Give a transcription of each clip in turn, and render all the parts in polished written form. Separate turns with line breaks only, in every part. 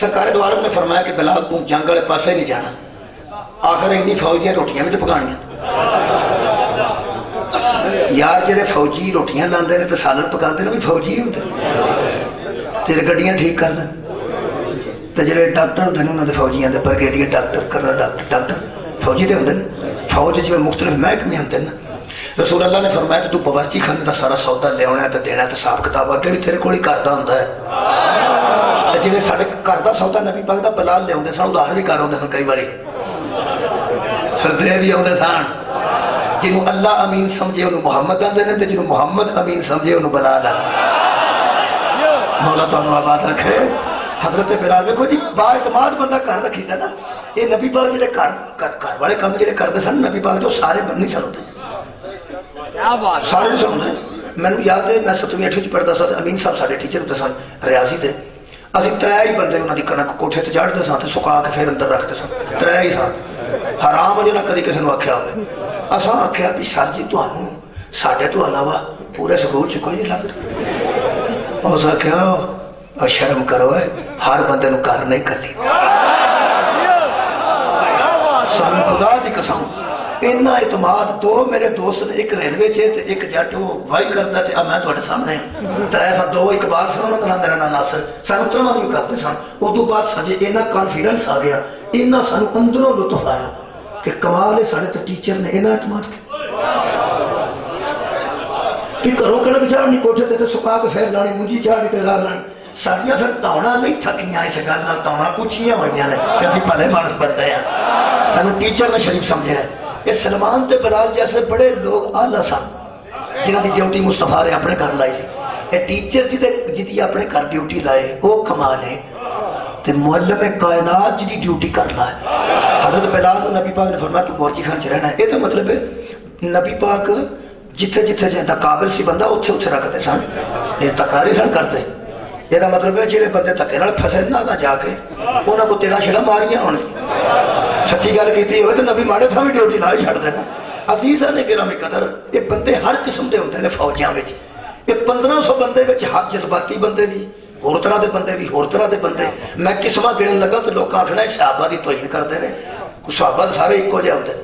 سرکار دو عالم نے فرمایا کہ بلال تم جنگ والے پاسے نہیں جانا، آخر انی فوج دیا روٹیاں بھی پکانیاں یار، جہے فوجی روٹیاں لاندے نے تو سالن پکاندے نے بھی فوجی ہوندے، تیرے گڈیاں ٹھیک کر دیں، تو جہے ڈاکٹر ہوندے نے انہاں دے فوجیاں دے برگیڈیئر ڈاکٹر کرنا ڈاکٹر فوجی دے ہوندے نے، فوج جی مختلف محکمے ہوندے نے۔ رسول اللہ نے فرمایا کہ تو باورچی خانے کا سارا سودا لیا تو دینا تو حساب کتاب اگے بھی تیرے کو ہی کرتا ہوتا ہے، جی سارے گھر کا سودا نبی پاک کا بلال لیا سن، ادھار بھی کر آتے سن، کئی باری سردے بھی آتے سن، جنہوں اللہ امین سمجھے انہوں محمد آتے ہیں، جنہوں محمد امین سمجھے انہوں بلال آتے ہیں۔ مولا تمہیں آباد رکھے۔ حضرت بلال دیکھو جی با اعتماد بندہ گھر رکھی تھا نا، یہ نبی پاک جڑے گھر والے کام جڑے کرتے سن نبی پاک جو سارے نہیں سن ہوتے، سارے نہیں سن ہوتے۔ مینو یاد ہے میں 7ویں 8ویں پڑھتا سا، امین صاحب سارے ٹیچر ہوتے سن ریاضی دے، اسی 3 ہی بندے انہوں کی کنک کوٹھے تے چاڑھتے سن تے سکا کے پھر اندر رکھتے سن، 3 ہی سن، حرام جو نہ کدی کسی نے آخیا ہوئے۔ اساں آخیا بھی سر جی تمہوں ساڈے تو علاوہ پورے سکول چ کوئی نہیں لگتا، اس آخیا شرم کرو ہے، ہر بندے نو گھر نہیں کرنی، سن خدا دی قسم اتنا اعتماد دو میرے دوست نے، ایک ریلوے چ ایک جٹ وہ وائی کرتا ہے، میں تھوڑے سامنے تو ایسا 2 اقبال سن، انہوں نے میرا نام ناصر سن، اترما بھی کرتے سن، ادو بعد سجے اینا کانفیڈنس آ گیا، اینا سانو اندروں لطف آیا کہ کمال ہے سارے تو ٹیچر نے اینا اعتماد کیا کہ گھروں کڑک چاڑنی کوٹھے تے سکا کے پھر لانی، مجھے چاڑی تے گل لانی، ساڈیاں پھر توڑا نہیں تھکیاں، اس گل نال توڑا اچھیاں ہوئی نے کہ اسی بھلے مانس بنتے ہیں، سانو ٹیچر نے شریف سمجھا ہے۔ یہ سلمان تے بلال جیسے بڑے لوگ آلہ سن جنہوں کی ڈیوٹی مصطفیٰ نے اپنے گھر لائی سی، یہ ٹیچر جی اپنے گھر ڈیوٹی لائے وہ کمال ہے، تے معلم کائنات جی ڈیوٹی کر لائے۔ حضرت بلال نبی پاک نے فرمایا کہ باورچی خانے چ رہنا ہے، یہ تو مطلب ہے نبی پاک جتھے جتھے جہاں قابل سی بندہ اتھے اتھے رکھتے سن، یہ تکاری سن کرتے، یہ مطلب ہے جہے بندے دھکے نال پھسے نہ جا کے انہوں کو تیرا شیڑا ماریاں ہونے، سچی گل کی ہوئے تو نبی ماڑے تھا بھی ڈیوٹی لا ہی چھڑ دینا۔ عزیزاں نے گرامی قدر یہ بندے ہر قسم کے ہوتے ہیں فوجیاں میں، یہ 1500 بندے ہر جذباتی بندے بھی، ہور طرح کے بندے بھی، ہور طرح کے بندے، میں قسمہ گرن لگا تو لوگ آخنا صحابہ کی توہین کرتے ہیں، صحابہ سارے ایک جہے ہوتے ہیں،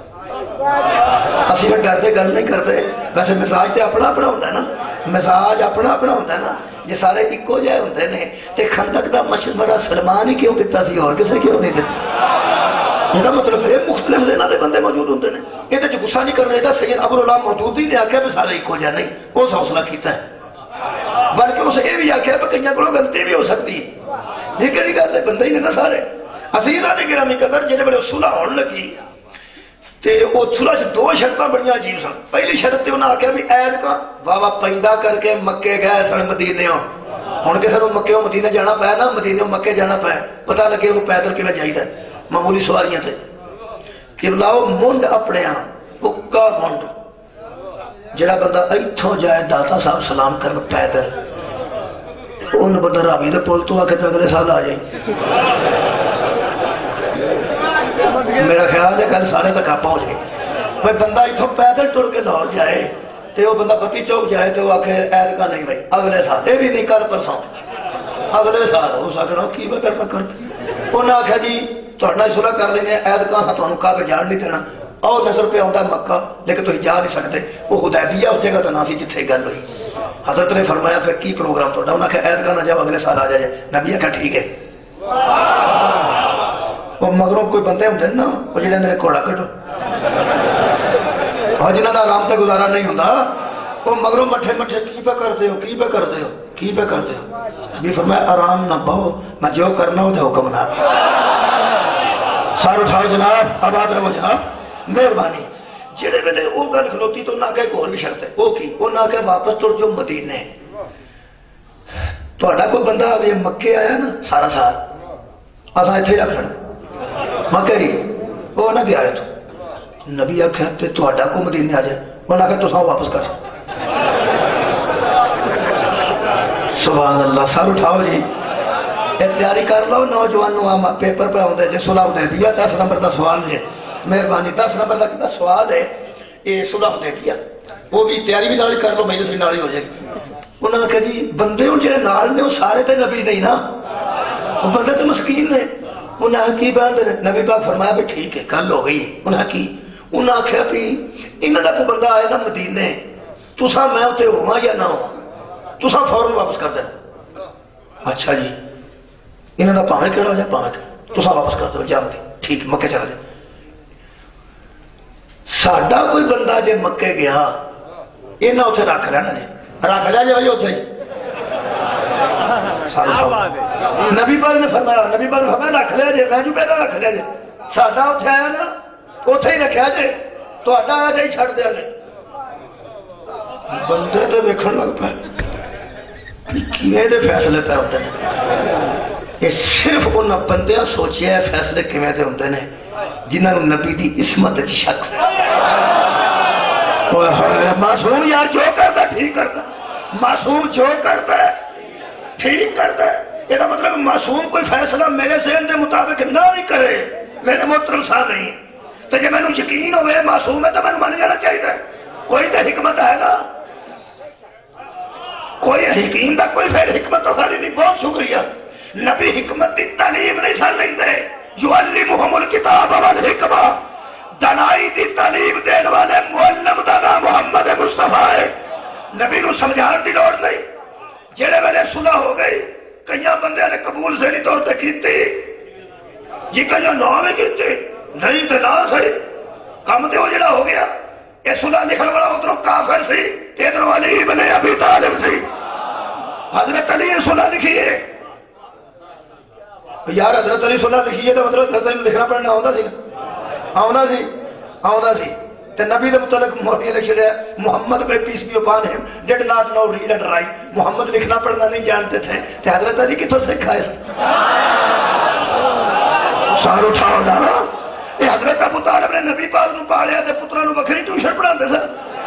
اسی ڈرتے گل نہیں کرتے، ویسے مزاج تو اپنا اپنا ہوتا ہے نا، مزاج اپنا اپنا ہوتا ہے نا، جی سارے ایکو جہے ہوتے ہیں تو خندق کا مشورہ سلمان ہی کیوں دیتا سی اور کسی کیوں نہیں دیتا؟ یہ مطلب ہے مختلف ذہنوں کے بندے موجود ہوتے ہیں، یہ غصہ نہیں کرنا چاہیے۔ سید ابو العلا مودودی نے آخیا بھی سارے ایکو جہے نہیں، اس حوصلہ کیتا ہے، بلکہ اس یہ بھی آخیا بھی کئی کو غلطی بھی ہو سکتی ہے، یہ کہڑی گل ہے بندے ہی نہیں نا سارے۔ عزیزاں نے گرامی قدر جہاں بڑے صلح ہونے لگی تے وہ صلح 2 شرطاں بڑی عجیب سن۔ پہلی شرط تے انہاں آخیا بھی عید کا واہ پیندا کر کے مکے گئے سن مدینے، ہوں کسی کو مکے مدینے جانا پایا نا، مدینے مکے جانا پایا، پتہ لگے وہ پیدل کیوں چاہیے معمولی سواریاں تھے کہ لاؤ منڈ اپنے اکا منڈ، جڑا بندہ اتوں جائے داتا صاحب سلام کر پیدل ان بندہ راوی دے پل تو آ کے اگلے سال آ جائے۔ میرا خیال ہے کل سارے تک آپ پہنچ گئے، بھائی بندہ اتوں پیدل ٹر کے لاہور جائے تو وہ بندہ بتی چوک جائے تو وہ آخ عید کا نہیں بھائی اگلے سال، یہ بھی نہیں کر پرسوں اگلے سال ہو سکنا کی میں کرنا کرتے، انہیں آخیا جی تھوڑا صلح کر لیں گے عید کا تمہیں کہا کہ جان نہیں دینا، اور نظر پہ آتا مکہ لیکن تھی جا نہیں سکتے، وہ حدیبیہ اس جگہ تو نہ سی جتنے گل ہوئی۔ حضرت نے فرمایا پھر کی پروگرام تھوڑا، انہیں آخیا عید کا نہ جاؤ اگلے سال آ جائے، نبی آخیا ٹھیک ہے۔ وہ مگروں کوئی بندے ہوتے ہیں نا وہ جہاں نے گھوڑا کٹو اور جنہوں کا آرام سے گزارا نہیں ہوتا، وہ مگروں مٹھے مٹھے کی پہ کرتے ہو کی پہ کرتے ہو کی پہ کرتے ہو، بھی فرمایا آرام نہ بہو، میں جو کرنا وہ حکم نہ سار اٹھاؤ جناب، آباد رہو جناب، مہربانی۔ جہے ویلے وہ گل کھلوتی تو نہ کہ ایک اور بھی شرط ہے، وہ کی وہ نہ کہ واپس تر جو مدینے، تھوڑا کوئی بندہ آ گیا مکے آیا نا سارا سال اصا اتنے رکھنا مکے ہی وہ نہ گیا تو نبی آخیا تھوڑا کو مدینے آ جائے، وہ نہ کہ تو واپس کر سبحان اللہ۔ سر اٹھاؤ جی، تیاری کر لو نوجوانوں، پیپر پہ آتا جی صلح حدیبیہ 10 نمبر کا سوال ہے، مہربانی 10 نمبر کا کتنا سوال ہے یہ صلح حدیبیہ، وہ بھی تیاری بھی نال کر لو، مجلس بھی نال ہی ہو جائے گی۔ انہوں نے کہا جی بندے ہوں جہاں نال نے وہ سارے تو نبی نہیں نا، وہ بندے تو مسکین نے، انہیں کی بات نبی پاک فرمایا بھی ٹھیک ہے گل ہو گئی، انہیں کی انہیں آخیا بھی انہوں کا کوئی بندہ آئے نا مدینے تسا میں اتنے ہوا یا نہ ہوا تسا فوراً واپس کر دینا۔ اچھا جی انہوں کا پاویں کہڑا جائے پاویں تسا واپس کر دو جان کے ٹھیک مکے چلا جائے۔ ساڈا کوئی بندہ جے مکے گیا یہاں اتنے رکھ لینا جی رکھ لیا جی بھائی اتنے نبی پاک نے فرمایا، نبی پاک نے فرمایا رکھ لیا جی، میں جو پہلے رکھ لیا جی، ساڈا اتنے آیا نا اتنے ہی رکھا جی، تو آیا جی چھڑ دیا جی۔ بندے تو ویکھن لگ پائے کیویں فیصلے پہ ہوتے ہیں، یہ صرف ان بندیاں سوچیا فیصلے کیویں دے ہوندے نے جنہوں نے نبی دی عصمت وچ شک سی۔ معصوم یار جو کرتا ٹھیک کرتا، معصوم جو کرتا ہے ٹھیک کرتا ہے، یہ مطلب معصوم کوئی فیصلہ میرے ذہن کے مطابق نہ بھی کرے میرے محترم صاحب نہیں، تو جب مینوں یقین ہوئے معصوم ہے تو مینوں مان جانا چاہیے، کوئی تو حکمت ہے نا، کوئی حکیم دا کوئی پھر حکمت تو خالی نہیں۔ بہت شکریہ نبی حکمت کی تعلیم نہیں سن لیندے، یعلمہم الکتاب والحکمہ، دنائی دی تعلیم دین والے معلم دا نام محمد مصطفیٰ ہے۔ نبی نو سمجھان دی لوڑ نہیں، جڑے ویلے صلح ہو گئی کئی بندے نے قبول سے نہیں طور تے کیتی جی، کئی نہ بھی کیتی نہیں تو نہ صحیح کم تے وہ جڑا ہو گیا۔ یہ صلح لکھن والا ادھر کافر سی ادھر علی ابن ابی طالب سی، حضرت علی نے صلح لکھی ہے یار، حضرت علی صلح لکھی ہے تو مطلب حضرت علی لکھنا پڑھنا آتا سی آتا سی تو نبی کے متعلق موٹی لکھ لیا محمد پہ پیس بھی اپان ہم did not know read and write, Muhammad لکھنا پڑھنا نہیں جانتے تھے تو حضرت علی کتوں سکھا ہے سار اٹھاؤ نا، یہ حضرت ابو طالب نے نبی پاک نو پالیا تے پتراں نو بکھری ٹیوشن پڑھاندے سن۔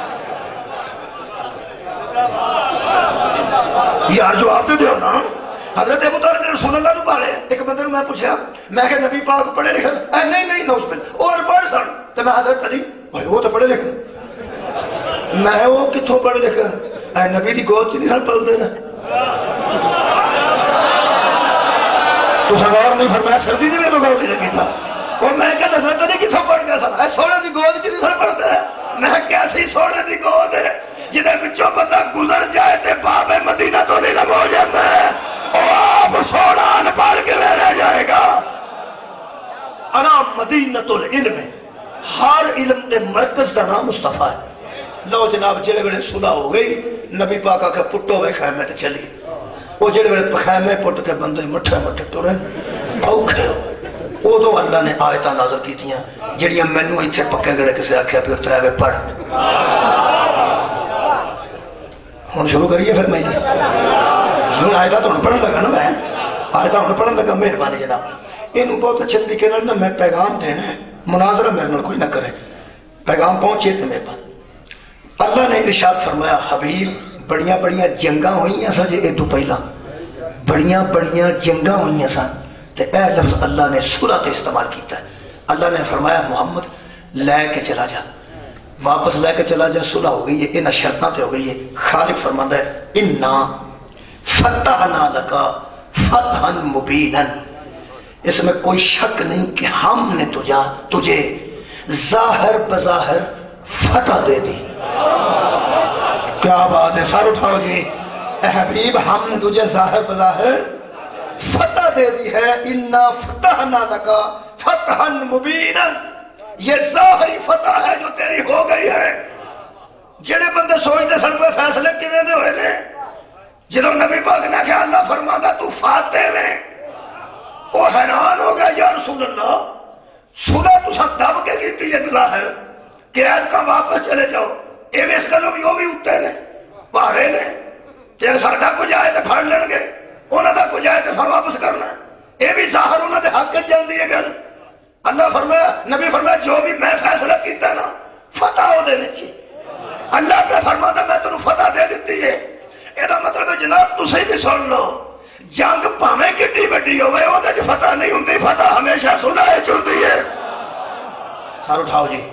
یار جواب دے دیو نا، حضرت ابو طالب نے رسول اللہ نو پالیا۔ ایک بندے نے میں پوچھا، میں کہ نبی پاک پڑھے لکھے؟ نہیں نوز باللہ اور پڑھ سن تو میں حضرت علی بھائی وہ تو پڑھے لکھے، میں وہ کتوں پڑھے لکھے؟ نبی دی گود چ نہیں سن پلتے نا، تو غور نہیں فرمایا سردی نے میرے گود نہیں کیتا، اور میں کہ حضرت علی کتوں پڑھ گیا سن؟ سونے دی گود چ نہیں سن پڑھتے، میں کیسی سونے دی گود ہے جنہیں بچوں بندہ گزر جائے تے باب مدینہ تو نیلم ہو جاتا ہے، اور آپ سونا ان پڑھ کے رہ جائے گا۔ انا مدینۃ العلم، ہر علم دے مرکز کا نام مصطفیٰ ہے۔ لو جناب جڑے ویلے صلح ہو گئی نبی پاک آ کے پٹو وے خیمے تے چلی، وہ جڑے ویلے خیمے پٹ کے بندے مٹھے مٹھے ٹرے اوکھے، ادو اللہ نے آیتاں نازل کیتیاں جڑیاں مینوں اتنے پکے گڑے کسے آخیا پھر ترے پڑھ۔ ہوں شروع کریے پھر میں آیتاں تو پڑھن لگا نا، میں آیتاں ہوں پڑھن لگا، مہربانی جناب یہ بہت اچھے طریقے نا میں پیغام دینا ہے، مناظرہ میرے نال کوئی نہ کرے، پیغام پہنچے تو میرے پاس۔ اللہ نے ارشاد فرمایا حبیب بڑیاں بڑیاں جنگاں ہوئیاں سن جی ادو پہلا، بڑیاں بڑیاں جنگاں ہوئیاں سن تو اے لفظ اللہ نے صلح تے استعمال کیتا ہے۔ اللہ نے فرمایا محمد لے کے چلا جا، واپس لے کے چلا جا، صلح ہو گئی ہے، ان شرطاں تے ہو گئی ہے۔ خالق فرماندا ہے انا فتحنا لک فتحا مبینا، اس میں کوئی شک نہیں کہ ہم نے تجھے ظاہر بظاہر فتح دے دی۔ کیا بات ہے، سر اٹھاؤ جی، اے حبیب ہم نے تجھے ظاہر بظاہر فتح دے دی ہے۔ انا فتحنا لک فتحا مبینا، یہ ظاہری فتح ہے جو تیری ہو گئی ہے۔ جڑے بندے سوچتے سن پہ فیصلے کیویں دے ہوئے نے، جنہوں نبی پاک نے کہا اللہ فرماتا تو فاتح میں، وہ حیران ہو گیا یا رسول اللہ صلح تو سب دب کے کیتی ہے ظاہر کہ آج کا واپس چلے جاؤ، ایویں اس گلوں بھی وہ بھی اتنے نے پہاڑے نے، جے ساڈا کچھ آئے تو پھڑ لین گے، انہوں کا کچھ آئے تو سب واپس کرنا، یہ بھی ظاہر انہوں نے حق جلدی ہے گل۔ اللہ فرمایا نبی فرمایا جو بھی میں فیصلہ کیتا نا فتح وہ دے دیتی، اللہ پہ فرماتا میں تمہیں فتح دے دیتی ہے۔ یہ مطلب ہے جناب تسی بھی سن لو، جنگ پاویں کتنی وڈی ہوئے وہ فتح نہیں ہوتی، فتح ہمیشہ صلح چلتی ہے۔ سر اٹھاؤ جی،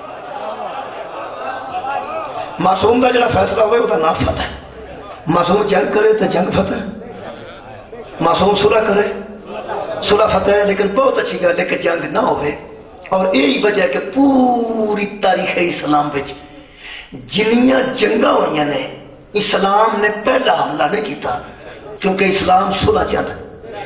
معصوم کا جڑا فیصلہ ہوئے وہ نام فتح ہے۔ معصوم جنگ کرے تو جنگ فتح، معصوم صلح کرے صلح فتح ہے لیکن بہت اچھی گل ہے کہ جنگ نہ ہوئے، اور یہی وجہ ہے کہ پوری تاریخ اسلام وچ جنیاں جنگاں ہوئی نے اسلام نے پہلا حملہ نہیں کیتا، کیونکہ اسلام صلح چاہتا ہے۔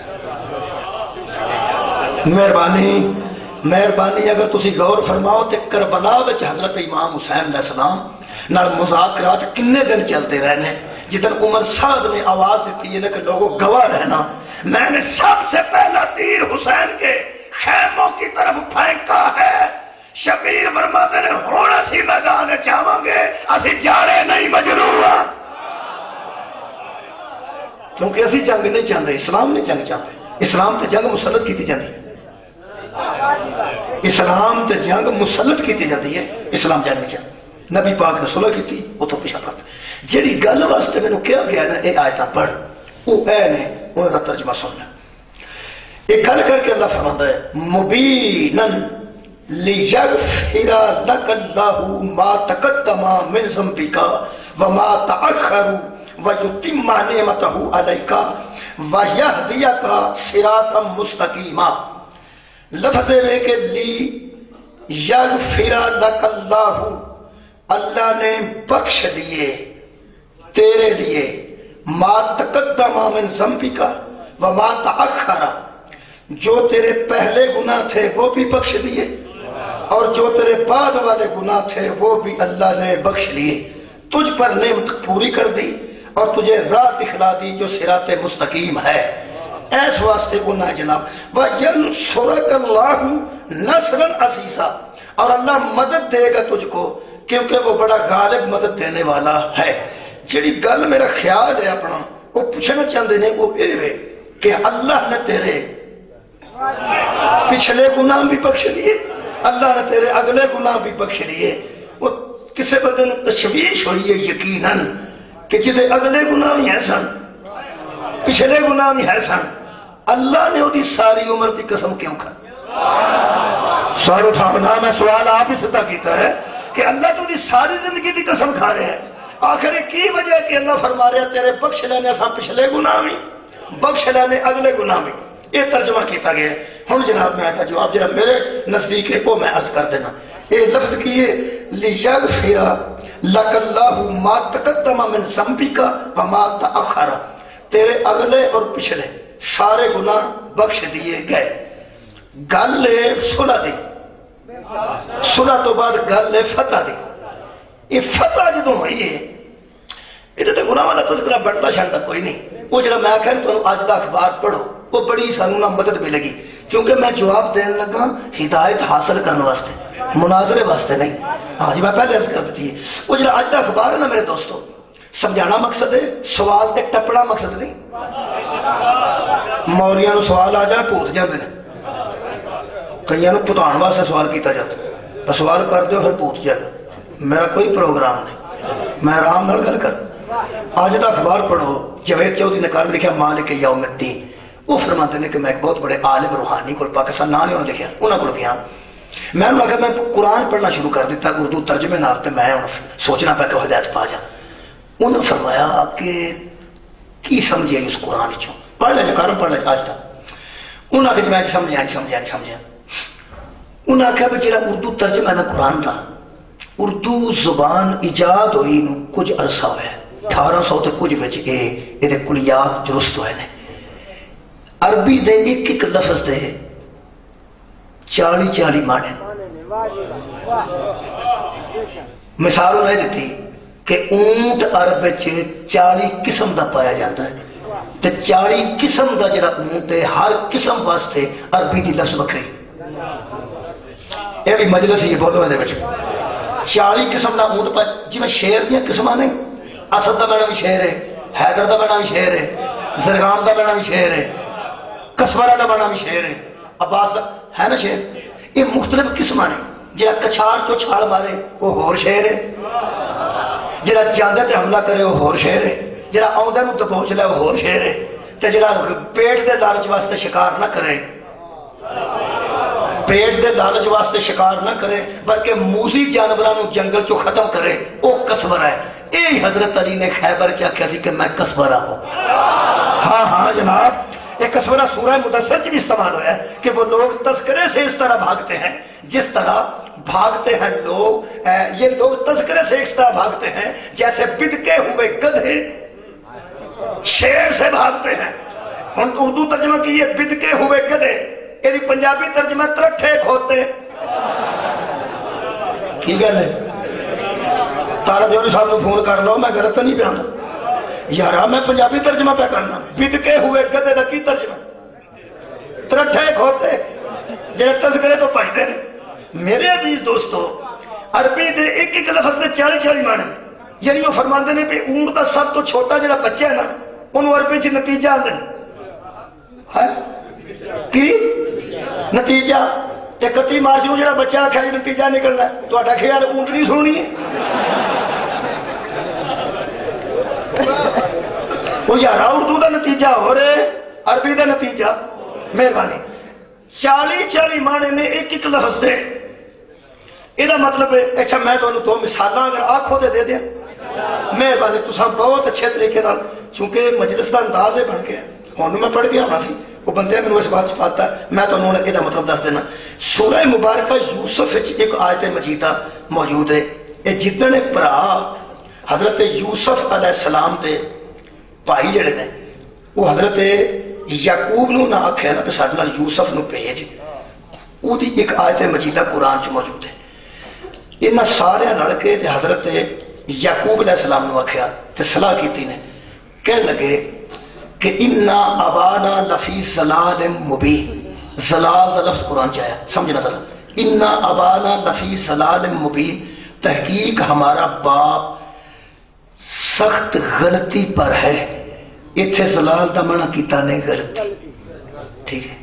مہربانی اگر تسی غور فرماؤ تو کربلا وچ حضرت امام حسین علیہ السلام نال مذاکرات کنے دن چلتے رہنے، جدن عمر سعد نے آواز دیتی ہے کہ لوگوں گواہ رہنا، میں نے سب سے پہلا تیر حسین کے خیموں کی طرف پھینکا ہے۔ شبیر فرماتے نے ہن اسی میدان جاواں گے، اسی جاڑے نہیں مجروح، کیونکہ اسی جنگ نہیں چاہتے، اسلام نہیں جنگ چاہتے۔ اسلام تے جنگ مسلط کی جاتی ہے، اسلام تے جنگ مسلط کی جاتی ہے، اسلام جنگ نہیں چاہتا۔ نبی پاک نے صلح کی، وہ تو پیچھا پڑتا جیڑی گل واسطے میں نے کیا گیا نا یہ آیت پڑھ، وہ اے نے انہوں کا ترجمہ سننا۔ ایک گل کر کے اللہ فرماتا ہے مبینن لیغفر لک اللہ ما تقدم من ذنبک وما تأخر ویتم نعمتہ علیک ویہدیک صراطا مستقیما۔ لفظ ہے کہ لی یغفر لک اللہ، اللہ نے بخش دیے تیرے لیے، ما تقدم من ذنبک وما تأخر، جو تیرے پہلے گناہ تھے وہ بھی بخش دیے، اور جو تیرے بعد والے گناہ تھے وہ بھی اللہ نے بخش لیے، تجھ پر نعمت پوری کر دی اور تجھے راہ دکھلا دی جو صراط مستقیم ہے۔ ایس واسطے گناہ جناب وَيَنْصُرَكَ اللَّهُ نَصْرًا عَزِيزًا، اور اللہ مدد دے گا تجھ کو کیونکہ وہ بڑا غالب مدد دینے والا ہے۔ جڑی گل میرا خیال ہے اپنا وہ پوچھنا چاہتے ہیں وہ یہ کہ اللہ نے تیرے پچھلے گناہ بھی بخش لیے، اللہ نے تیرے اگلے گناہ بھی بخش لیے۔ وہ کسی بندے نے تشویش ہوئی ہے یقیناً کہ جدے اگلے گناہ بھی ہیں سن پچھلے گناہ بھی ہیں سن، اللہ نے وہ ساری عمر کی قسم کیوں کھا؟ سوال اٹھانا میں سوال آپ ہی ستا کیتا ہے کہ اللہ تو ساری زندگی کی قسم کھا رہے ہیں، آخر کی وجہ ہے کہ اللہ فرما رہے ہیں تیرے بخش لینے سا پچھلے گناہ بھی بخش لینے اگلے گناہ بھی۔ یہ ترجمہ کیتا گیا ہے۔ ہن جناب میں آتا جواب جناب میرے نزدیک ہے وہ میں عرض کر دینا، یہ لفظ کیے لیغفر لک اللہ ما تقدم من ذنبک وما تأخر، تیرے اگلے اور پچھلے سارے گناہ بخش دیے گئے۔ گل صلح دی، صلح تو بعد گل فتح دی۔ یہ فتح جدوں ہوئی ہے یہ تو گناہ والا تذکرہ بڑھتا چڑھتا کوئی نہیں۔ وہ جڑا میں کہہ رہا اج دا اخبار پڑھو وہ بڑی سانوں مدد ملے گی، کیونکہ میں جواب دین لگا ہدایت حاصل کرنے واسطے، مناظرے واسطے نہیں۔ ہاں جی میں پہلے عرض کر دیتی ہے وہ جڑا اج دا اخبار ہے نا میرے دوستو، سمجھانا مقصد ہے، سوال تے ٹپڑا مقصد نہیں۔ موریاں نو سوال آ جائے پوت جاتے ہیں، کئی نو پتان واسطے سوال کیتا جاتا ہے، سوال کر دو پھر پوت جائے گا، میرا کوئی پروگرام نہیں، میں آرام نال گل کر۔ آج دا اخبار پڑھو، جاوید چودھری نے کالم لکھا مالک یوم الدین، وہ فرماتے ہیں کہ میں ایک بہت بڑے عالم روحانی کو پاکستان نہ انہوں نے لکھا، انہوں کو گیا میں نے کہا میں قرآن پڑھنا شروع کر دیتا اردو ترجمے نال تے میں سوچنا پہ کہ ہدایت پا جا۔ انہوں نے فرمایا کہ کی سمجھے اس قرآن چوں پڑھ لے کر پڑھ لے آج تک، انہوں نے کہا میں سمجھا انہوں نے آخیا بھی جا اردو ترجمہ ہے نا قرآن کا، اردو زبان ایجاد ہوئی کچھ عرصہ ہوا ہے، 1800 تے کچھ بچ یہ کلیات درست ہوئے نے۔ عربی دے ایک ایک لفظ دے 40 معنی۔ مثال انہیں دیتی کہ اونٹ عرب 40 قسم دا پایا جاتا ہے، تے 40 قسم دا جڑا اونٹ ہے ہر قسم واسطے عربی دی لفظ بکری۔ یہ بھی مجلس ہی بولو ہے 40 قسم دا اونٹ پا جی میں شیر دیا قسمہ نہیں، اسد دا بنا بھی شیر ہے، حیدر دا بنا بھی شیر ہے، زرگام دا بنا بھی شیر ہے، کسبرہ دا بنا بھی شیر ہے، عباس دا ہے نا شیر۔ یہ مختلف قسمہ نے، جہاں کچھار تو چھال مارے وہ ہور شیر ہے، جہاں جاندے تے حملہ کرے وہ ہور شیر ہے، جہاں آؤندے نو دبوچ لے وہ ہور شیر ہے، تے جہاں پیٹ دے لالچ واسطے شکار نہ کرے، پیٹ دے لالچ واسطے شکار نہ کرے بلکہ موزی جانوروں جنگل چو ختم کرے وہ کسبرہ ہے۔ یہی حضرت علی نے خیبر چاکھیا سی کہ میں کسبرہ ہوں۔ ہاں جناب ایک کسورہ سورہ مدثر کی بھی استعمال ہوا ہے کہ وہ لوگ تذکرے سے اس طرح بھاگتے ہیں جس طرح بھاگتے ہیں لوگ، یہ لوگ تذکرے سے اس طرح بھاگتے ہیں جیسے بدکے ہوئے گدھے شیر سے بھاگتے ہیں۔ ہن تو اردو ترجمہ کی یہ بدکے ہوئے گدھے، یہ پنجابی ترجمہ ترٹھے کھوتے کی گل ہے۔ تارا جوہری صاحب کو فون کر لو، میں غلط تو نہیں پیا یار، میں پنجابی ترجمہ پہ کرنا۔ بدکے ہوئے گدھے کا کی ترجمہ؟ ترٹھے کھوتے جڑے تذکرے تو پڑھتے ہیں۔ میرے عزیز دوستو، عربی دے ایک ایک لفظ دے 40 معنی، یعنی وہ فرماندے نے کہ اونٹ دا سب تو چھوٹا جڑا بچہ ہے نا، انہوں عربی چ نتیجہ آتے ہیں کی نتیجہ تے کتی مارچ نو جڑا بچہ آخیا جی نتیجہ نکلنا ہے، تہاڈا خیال اونٹ نہیں سونی ہے؟ وہ یار اردو دا نتیجہ ہو رہے عربی دا نتیجہ۔ مہربانی 40 معنی نے ایک ایک لفظ دے، یہ مطلب ہے۔ اچھا میں تمہیں دو مثال اگر آنکھوں دے دیا، مہربانی تو سب بہت اچھے طریقے نال، چونکہ مجلس کا انداز ہے بن گیا، ہوں میں پڑھ گیا ہونا سی، وہ بندے نے اس بات پاتا ہے، میں تمہیں یہ مطلب دس دینا۔ سورہ مبارکہ یوسف ایک آیت مجیدہ موجود ہے، یہ جتنے برا حضرت یوسف علیہ السلام دے بھائی جڑے نے، وہ حضرت یعقوب نو نہ آخیا نا کہ سارے نال یوسف نو بھیج، وہ ایک آیت مجیدہ قرآن چ موجود ہے۔ انہاں سارے لڑ کے حضرت یعقوب علیہ السلام نو آخیا تے صلاح کیتی نے، کہنے لگے کہ انا ابانا لفی ضلال مبین۔ ضلال کا لفظ قرآن چ آیا، سمجھنا ذرا، انا ابانا لفی ضلال مبین، تحقیق ہمارا باپ سخت غلطی پر ہے۔ اتنے ضلال کا منع کیتا نہیں، غلطی، ٹھیک ہے۔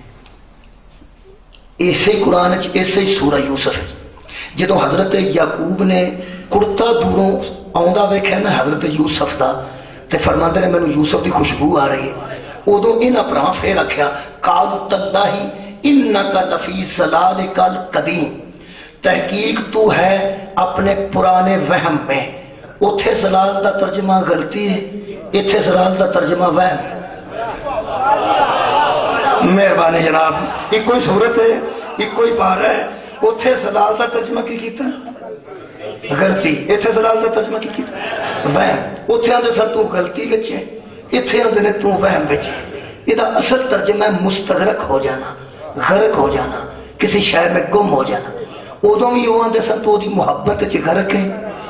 اسی قرآن اسی سورہ یوسف جدو حضرت یعقوب نے کڑتا دوروں آندا ویکھیا نا حضرت یوسف دا، تے فرماندے نے مینوں یوسف دی خوشبو آ رہی ہے، ادو انہاں بھراواں پھر آکھیا قالوا تاللہ انک لفی ضلالک القدیم، تحقیق تو ہے اپنے پرانے وہم میں۔ اتھے ضلال دا ترجمہ غلطی ہے، اتھے ضلال دا ترجمہ وہم۔ مہربانی جناب، ایک کوئی صورت ہے، ایک کوئی بار ہے، اتھے ضلال دا ترجمہ کی کیتا غلطی، اتھے ضلال دا ترجمہ کی کیتا وہم۔ اتھے آندے سر تو غلطی وچ ہے، اتھے آندے نے تو وہم وچ ہے۔ یہ اصل ترجمہ ہے مستغرق ہو جانا، غرق ہو جانا، کسی شہر میں گم ہو جانا۔ ادو بھی وہ آدھے سن تو دی محبت چ غرق ہے،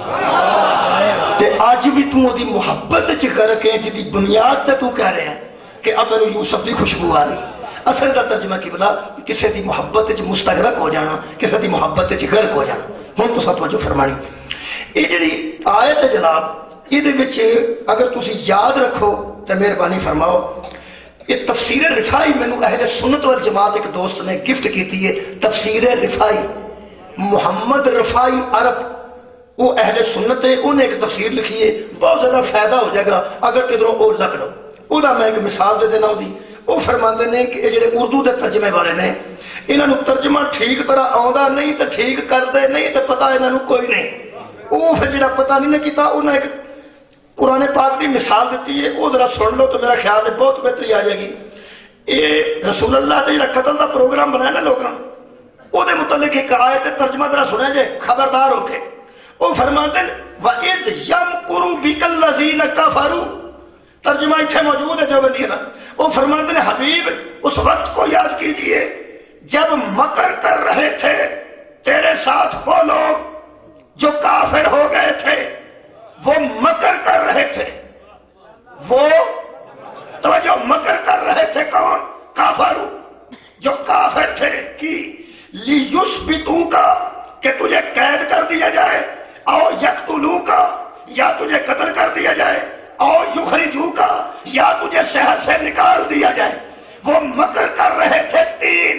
تے اج بھی تو دی محبت چ غرق ہے، جی بنیاد تے تو کہہ رہے ہیں کہ اب میرے یوسف دی خوشبو آ رہی۔ اصل کا ترجمہ کی بلا کسی دی محبت چ مستغرق ہو جانا، کسی دی محبت چ غرق ہو جانا۔ ہوں تو سب توجہ فرمانی، یہ جڑی آیت ہے جناب، یہ اگر تسی یاد رکھو تو مہربانی فرماؤ، یہ تفسیر رفائی مینوں اہل سنت والجماعت ایک دوست نے گفٹ کی ہے، تفسیر رفائی محمد رفائی عرب، وہ اہل سنت ہے، انہیں ایک تفسیر لکھی ہے، بہت زیادہ فائدہ ہو جائے گا اگر کدھروں وہ لگ لو۔ وہ میں ایک مثال دے دینا، وہ فرماندے نے کہ یہ جڑے اردو دے ترجمے والے نے، انہاں نو ترجمہ ٹھیک طرح آوندا نہیں تے ٹھیک کردے نہیں تے پتہ انہاں نو کوئی نہیں۔ وہ پھر جڑا پتہ نہیں کیتا، انہاں ایک قرآن پاک کی مثال دیتی ہے، وہ ذرا سن لو تو میرا خیال ہے بہت بہتری آ جائے گی۔ یہ رسول اللہ کا جڑا قتل کا پروگرام بنایا نا لوگوں، وہ متعلق ایک آیت ترجمہ ذرا سنیا جائے خبردار ہو کے۔ وہ فرماتے ہیں وَإِذْ يَمْكُرُ بِكَ الَّذِينَ كَفَرُوا، ترجمہ اتنے موجود ہے جو بندی نا، وہ فرماتے ہیں حبیب اس وقت کو یاد کیجئے جب مکر کر رہے تھے تیرے ساتھ وہ لوگ جو کافر ہو گئے تھے، وہ مکر کر رہے تھے، وہ توجہ مکر کر رہے تھے کون؟ کافر، جو کافر تھے کی لیُثْبِتُوکَ، کہ تجھے قید کر دیا جائے، او یقتلوکَ، یا تجھے قتل کر دیا جائے، او یخرجوکَ، یا تجھے شہر سے نکال دیا جائے۔ وہ مکر کر رہے تھے تین،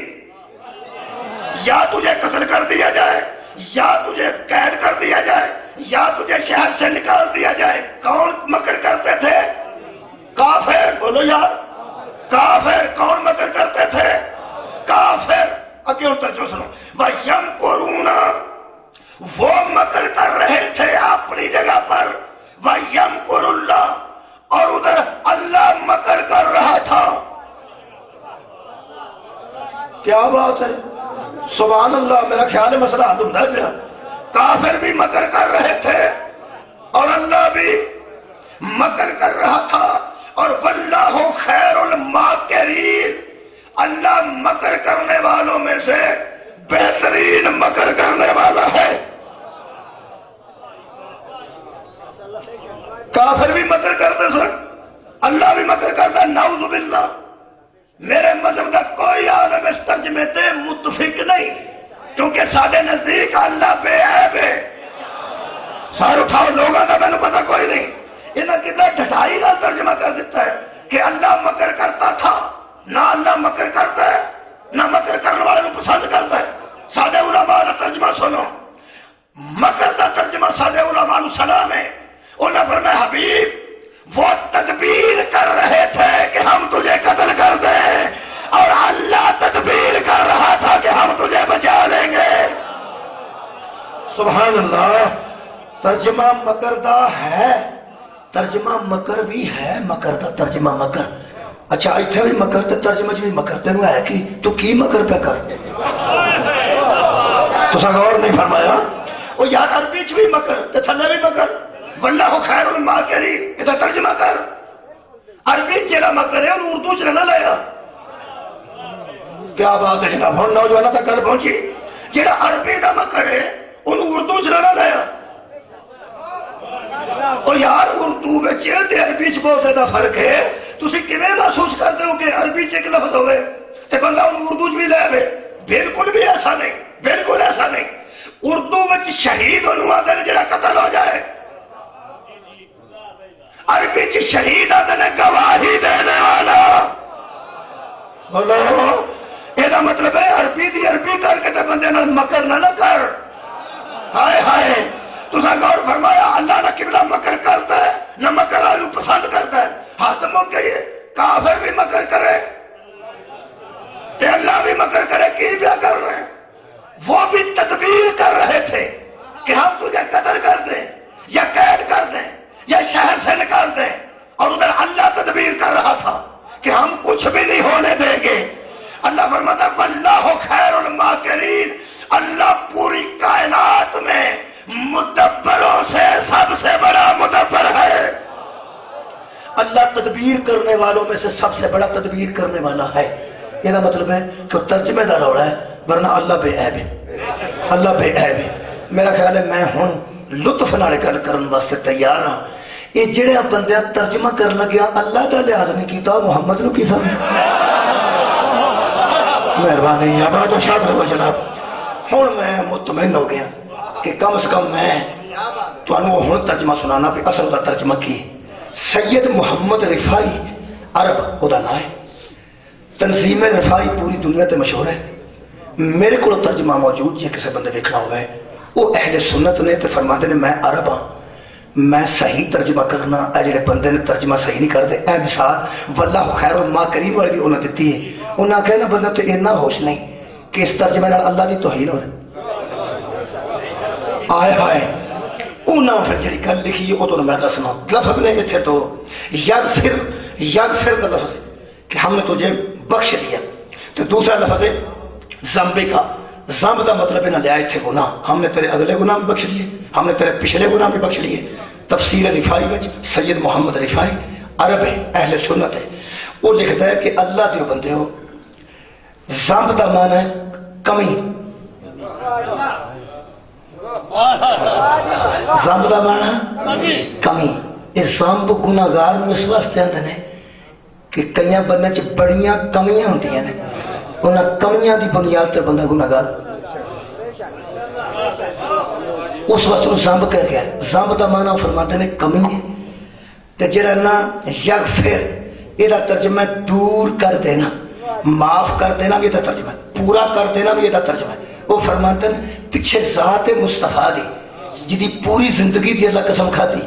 یا تجھے قتل کر دیا جائے، یا تجھے قید کر دیا جائے، یا تجھے شہر سے نکال دیا جائے۔ کون مکر کرتے تھے؟ کافر، بولو یار، کافر کون مکر کرتے تھے؟ کافر۔ اگے اور ترجمہ سنو، وَيَمْكُرُونَ، وہ مکر کر رہے تھے اپنی جگہ پر، وَيَمْكُرُ اللَّهُ، اور ادھر اللہ مکر کر رہا تھا۔ کیا بات ہے، سبحان اللہ. میرا خیال ہے مسئلہ حل ہوتا پیا. کافر بھی مکر کر رہے تھے اور اللہ بھی مکر کر رہا تھا. اور واللہ خیر الماکرین، اللہ مکر کرنے والوں میں سے بہترین مکر کرنے والا ہے. کافر بھی مکر کرتے سن، اللہ بھی مکر کرتا. نعوذ باللہ. میرے مذہب کا کوئی عالم اس ترجمے سے متفق نہیں، کیونکہ سارے نزدیک اللہ بے عیب ہے. سار اٹھاؤ لوگوں کا میں نے پتا کوئی نہیں. انہیں کتنا ڈھٹائی کا ترجمہ کر دیتا ہے کہ اللہ مکر کرتا تھا. نہ اللہ مکر کرتا ہے، نہ مکر کرنے والے کو پسند کرتا ہے. سادے علماء کا ترجمہ سنو. مکر کا ترجمہ سادے علماء سلام ہے. انہوں نے فرمایا حبیب وہ تدبیر کر رہے تھے کہ ہم تجھے قتل کر دیں، اور اللہ تدبیر کر رہا تھا کہ ہم تجھے بچا لیں گے. سبحان اللہ. ترجمہ مکردہ ہے، ترجمہ مکر بھی ہے. مکردہ ترجمہ مکر. اچھا اتنے بھی مکر تے ترجمہ بھی مکر. تینوں ہے کہ تو کی مکر پہ کر تو غور نہیں فرمایا. وہ یار عربی چ بھی مکر تے تھلے بھی مکر. واللہ خیر الماکرین یہ ترجمہ کر. عربی جڑا مکر ہے انہوں اردو چ نہ لیا. کیا بات ہے جناب. ہوں نوجوانوں تک گل پہنچی. جڑا عربی کا مکر ہے انہوں اردو چ نہ لیا. اور یار اردو میں عربی چ بہت زیادہ فرق ہے. تھی کیویں محسوس کرتے ہو کہ عربی چ ایک لفظ ہوئے تو بندہ انہوں اردو چ بھی لے آئے؟ بالکل بھی ایسا نہیں، بالکل ایسا نہیں. اردو میں شہید انہوں آتے ہیں جڑا قتل ہو جائے. عربی چ شہید آتے ہیں گواہی دینے والا. بولو یہ مطلب ہے عربی دی عربی کر کے بندے نال مکر نہ کر. ہائے ہائے. تسا غور فرمایا اللہ نہ قبلہ مکر کرتا ہے نہ مکر والوں پسند کرتا ہے. ہاتھ موقع کافر بھی مکر کرے تے اللہ بھی مکر کرے. کی بھی کر رہے ہیں؟ وہ بھی تدبیر کر رہے تھے کہ ہم تجھے قتل کر دیں یا قید کر دیں یا شہر سے نکال دیں. اور ادھر اللہ تدبیر کر رہا تھا کہ ہم کچھ بھی نہیں ہونے دیں گے. اللہ فرماتا واللہ خیر الماکرین. اللہ پوری کائنات میں مدبروں سے سب سے بڑا مدبر ہے. اللہ تدبیر کرنے والوں میں سے سب سے بڑا تدبیر کرنے والا ہے. یہ مطلب ہے کہ ترجمے کا روڑا ہے، ورنہ اللہ بے عیب ہے. اللہ بے عیب ہے. میرا خیال ہے میں ہوں لطف نال گل کرن واسطے تیار ہاں. یہ جڑے بندے ترجمہ کر لگیا اللہ کا لحاظ نہیں کیتا، محمد نو کی سمجھ. مہربانی بہت اچھا کرو جناب. ہوں میں مطمئن ہو گیا کہ کم از کم میں تمہیں ہوں ترجمہ سنانا بھی اصل کا ترجمہ کی. سید محمد رفائی عرب وہ نام ہے. تنظیم رفائی پوری دنیا تے مشہور ہے. میرے کو ترجمہ موجود جی کسی بندے دیکھنا ہوا ہے. وہ اہل سنت نے تو فرماتے ہیں میں عرب ہاں، میں صحیح ترجمہ کرنا. اے جڑے بندے نے ترجمہ صحیح نہیں کرتے. اے مثال واللہ خیر الماکرین والی بھی انہوں نے دیتی ہے. انہوں نے کہنا بندہ تو اتنا ہوش نہیں کہ اس ترجمے اللہ کی توہین ہو رہی. آئے ہائے. انہوں نے پھر جی گل لکھی ہے وہ تو میں دسنا. لفظ نے اتنے تو یغفر کا لفظ کہ ہم نے تجھے بخش دیا. تو دوسرا لفظ ہے زمبے کا. زمب کا مطلب نہ لیا اتنے گناہ، ہم نے تیرے اگلے گناہ بھی بخش لیے، ہم نے تیرے پچھلے گناہ بھی بخش لیے. تفسیر رفائی میں سید محمد رفائی عرب ہے، اہل سنت ہے. وہ لکھتا ہے کہ اللہ دیو بندے ہو. زمب کا معنی ہے کمی. زمب کا معنی کمی. یہ زمب گناہگار اس واسطے آتے ہیں کہ کئی بندے چ بڑیاں کمیاں ہوتی ہیں. انہاں کمیاں دی بنیاد تے بندہ گناہگار. اس وقت زمب کہہ گیا. زمب کا معنی فرماتے ہیں کمی ہے. تے جڑا نا یغفر یہ ترجمہ دور کر دینا، معاف کر دینا بھی یہ ترجمہ ہے، پورا کر دینا بھی یہ ترجمہ ہے. وہ فرماتے ہیں پیچھے ذات مصطفیٰ دی جدی پوری زندگی دی اللہ قسم کھاتی،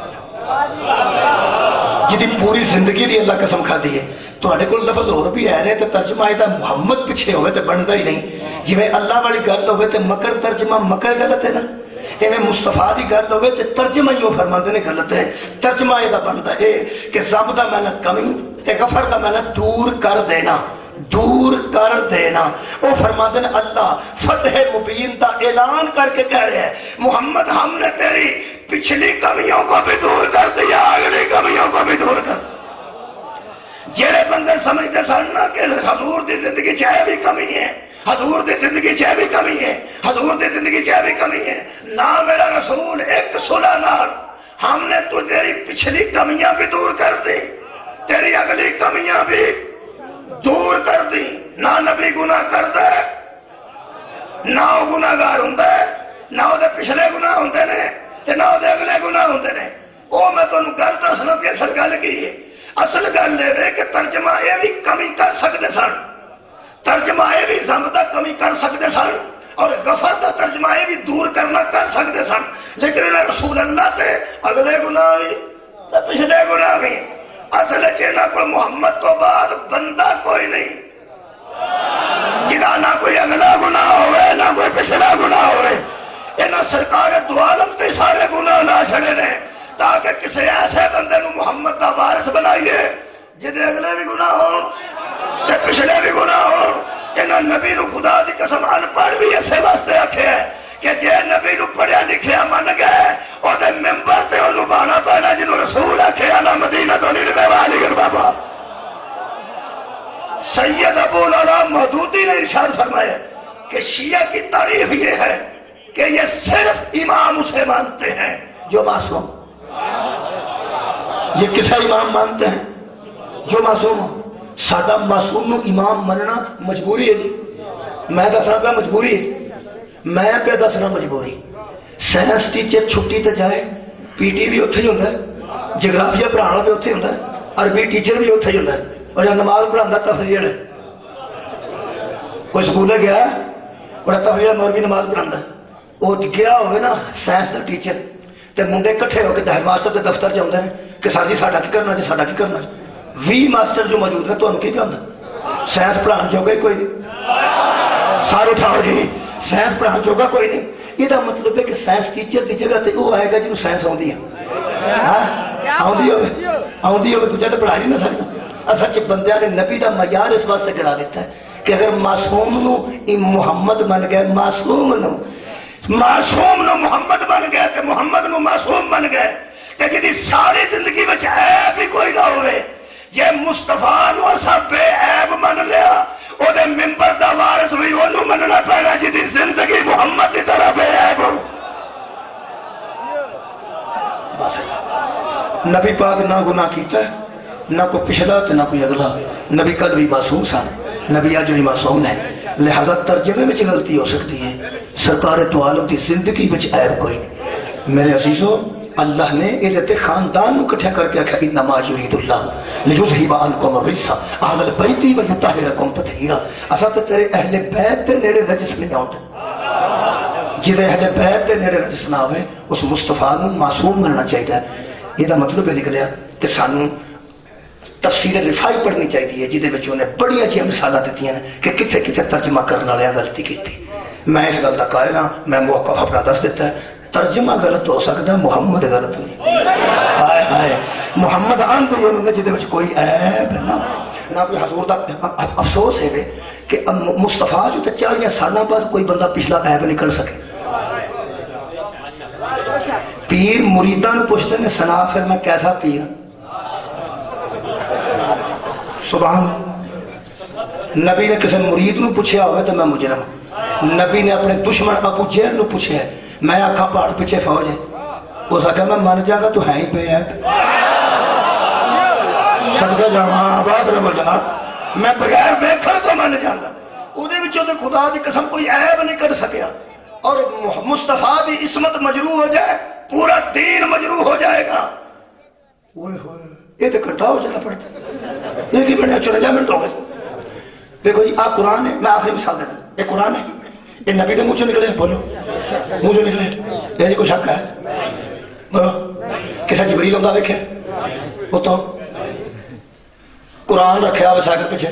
جدی پوری زندگی دی اللہ قسم کھاتی ہے. تھوڑے کو لفظ اور بھی ہے تو ترجمہ یہ محمد پیچھے ہوئے تو بنتا ہی نہیں. جی اللہ والی گل ہوئے تو مکر ترجمہ مکر غلط ہے نا. ایویں مصطفیٰ کی گل ہوئے تو ترجمہ ہی وہ فرماتے ہیں غلط ہے. ترجمہ یہ بنتا ہے کہ زب کا معنی کمی تے غفر کا معنی دور کر دینا. دور کر دینا. وہ فرماتے ہیں اللہ فتح مبین کا اعلان کر کے کہہ رہے ہیں محمد ہم نے تیری پچھلی کمیوں کو بھی دور کر دیا, اگلی کمیوں کو بھی دور کر. جڑے بندے سمجھتے سن نا کہ حضور دی زندگی چاہے بھی کمی ہے, حضور دی زندگی چاہے بھی کمی ہے, حضور دی زندگی چاہے بھی کمی ہے, نہ میرا رسول ایک صلح نال ہم نے تو تیری پچھلی کمیاں بھی دور کر دی, تیری اگلی کمیاں بھی دور کر دی. نہ نبی گناہ کرتا ہے, نہ وہ گناہگار ہوتا ہے, نہ وہ پچھلے گناہ ہوتے ہیں نہ وہ اگلے گناہ ہوتے ہیں. وہ میں تمہیں گل دسنا کہ اصل گل کی ہے. اصل گل یہ کہ ترجمہ یہ بھی کمی کر سکتے سن, ترجمہ یہ بھی ذنب کا کمی کر سکتے سن, اور غفر کا ترجمہ یہ بھی دور کرنا کر سکتے سن. لیکن رسول اللہ سے اگلے گناہ بھی پچھلے گناہ بھی. اصل چینا کوئی محمد تو بعد بندہ کوئی نہیں جہاں نہ کوئی اگلا گناہ ہوئے نہ کوئی پچھلا گناہ ہوئے. یہاں سرکار دو عالم کے سارے گناہ نہ چھڑے نے تاکہ کسی ایسے بندے نو محمد کا وارث بنائیے جہاں اگلے بھی گناہ ہو پچھلے بھی گناہ ہو. یہاں نبی نو خدا دی قسم ان پڑھ بھی اسے واسطے آخے کہ جے نبی نو پڑھیا لکھیا من گئے وہ ممبر سے انہوں بانا پینا جنہوں رسول آخے انا مدینہ تو نہیں والی بابا. سید ابو العلا مودودی نے ارشاد فرمایا کہ شیعہ کی تعریف یہ ہے کہ یہ صرف امام اسے مانتے ہیں جو معصوم. یہ کسا امام مانتے ہیں جو معصوم ہو. سادہ معصوم نو امام مننا مجبوری ہے جی. میں دسنا پہ مجبوری ہے, میں پہ دسنا مجبوری. سائنس ٹیچر چھٹی تے جائے پی ٹی بھی اتنے ہی ہوتا ہے, جغرافیہ پڑھانا بھی اتنے ہوتا ہے, عربی ٹیچر بھی اتنے ہی ہوتا ہے, اور جب نماز پڑھانا تفریح ہے. کوئی سکول گیا بڑا تفریح مولوی نماز پڑھانا ہے, وہ گیا ہوئے نا سائنس کا ٹیچر تے منڈے کٹھے ہو کے ہیڈ ماسٹر کے دفتر چاہتے ہیں کہ سر جی ساڈا کی کرنا جی ساڈا کی کرنا. 20 ماسٹر جو موجود ہیں تو ان کی آتا سائنس پڑھان جوگا کوئی نہیں. سارے اٹھاؤ جی سائنس پڑھان جوگا کوئی نہیں. یہ مطلب ہے کہ سائنس ٹیچر کی جگہ تے وہ آئے گا جنہوں سائنس آتی ہے, آتی ہوگی دوجا تو پڑھا نہیں نہ سکتا. اصل چ بندے نے نبی کا معیار اس واسطے گرا دیتا ہے کہ اگر معصوم نو محمد بن گئے, معصوم نو محمد بن گئے تو محمد نو معصوم بن گئے کہ جی ساری زندگی میں عیب بھی کوئی نہ ہوئے. جے مصطفیٰ نو اسا بے عیب من لیا او دے منبر دا وارث بھی انہوں مننا پینا جی دی زندگی محمد دی طرح بے عیب ہو. نبی پاک نہ گناہ کیتا ہے, نہ کوئی پچھلا تو نہ کوئی اگلا. نبی کل بھی معصوم سن, نبی آج بھی معصوم ہے. لہذا ترجمے میں غلطی ہو سکتی ہے, سرکار دو عالم کی زندگی میں عیب کوئی نہیں. میرے عزیزو اللہ نے یہ خاندان کو کٹھا کر کے آخیا انما یرید اللہ لیذھب عنکم الرجس اہل البیت ویطہرکم تطہیرا. اسا تے تیرے اہل بیت دے نیڑے رجس نہیں آؤں, جہے اہل بیت دے نیڑے رجس نہ ہوئے اس مصطفیٰ نو معصوم مننا چاہیے. یہ مطلب یہ نکلیا کہ سانو تفسیر رفاعی پڑھنی چاہیے جہدے وچ انہیں بڑیاں جی مثالاں دتیاں نے کہ کتنے کتنے ترجمہ کرنے والے غلطی کی. میں اس گل کا قائل ہاں, میں موقف اپنا دس دیتا ہے. ترجمہ غلط ہو سکتا ہے, محمد غلط نہیں. ہائے ہائے محمد آن تو جہدے وچ کوئی عیب نہ کوئی حضور دا افسوس ہے کہ مصطفیٰ جو 40 سالوں بعد کوئی بندہ پچھلا عیب نہیں کر سکے. پیر مریداں نو پوچھتے ہیں سنا پھر میں کیسا پیر. سبحان. نبی نے کسی مرید نو پوچھا ہوئے تو میں مجرم. نبی نے اپنے دشمن ابو جہل نو پوچھا ہے, میں آکھا پہاڑ پیچھے فوج ہے, اس آخر میں من جاگا تو ہے ہی پہ ہے. صدقہ جاواں آباد رہو جناب, میں بغیر ویکھن تو من جاگا. وہ خدا کی قسم کوئی عیب نہیں کر سکیا. اور مصطفیٰ کی عصمت مجروح ہو جائے پورا دین مجروح ہو جائے گا. یہ تو کٹھا ہو جانا پڑتا ہے. یہ بھی بڑے 54 منٹ ہو گئے. دیکھو جی آ قرآن ہے, میں آخری مثال دیتا ہوں. یہ قرآن ہے, یہ نبی کے منہ سے نکلے, بولو منہ سے نکلے. یہ جی کوئی شک ہے بولو, کسی جبریل آتا ویکھے وہ تو قرآن رکھا ہوا سائیکل پیچھے.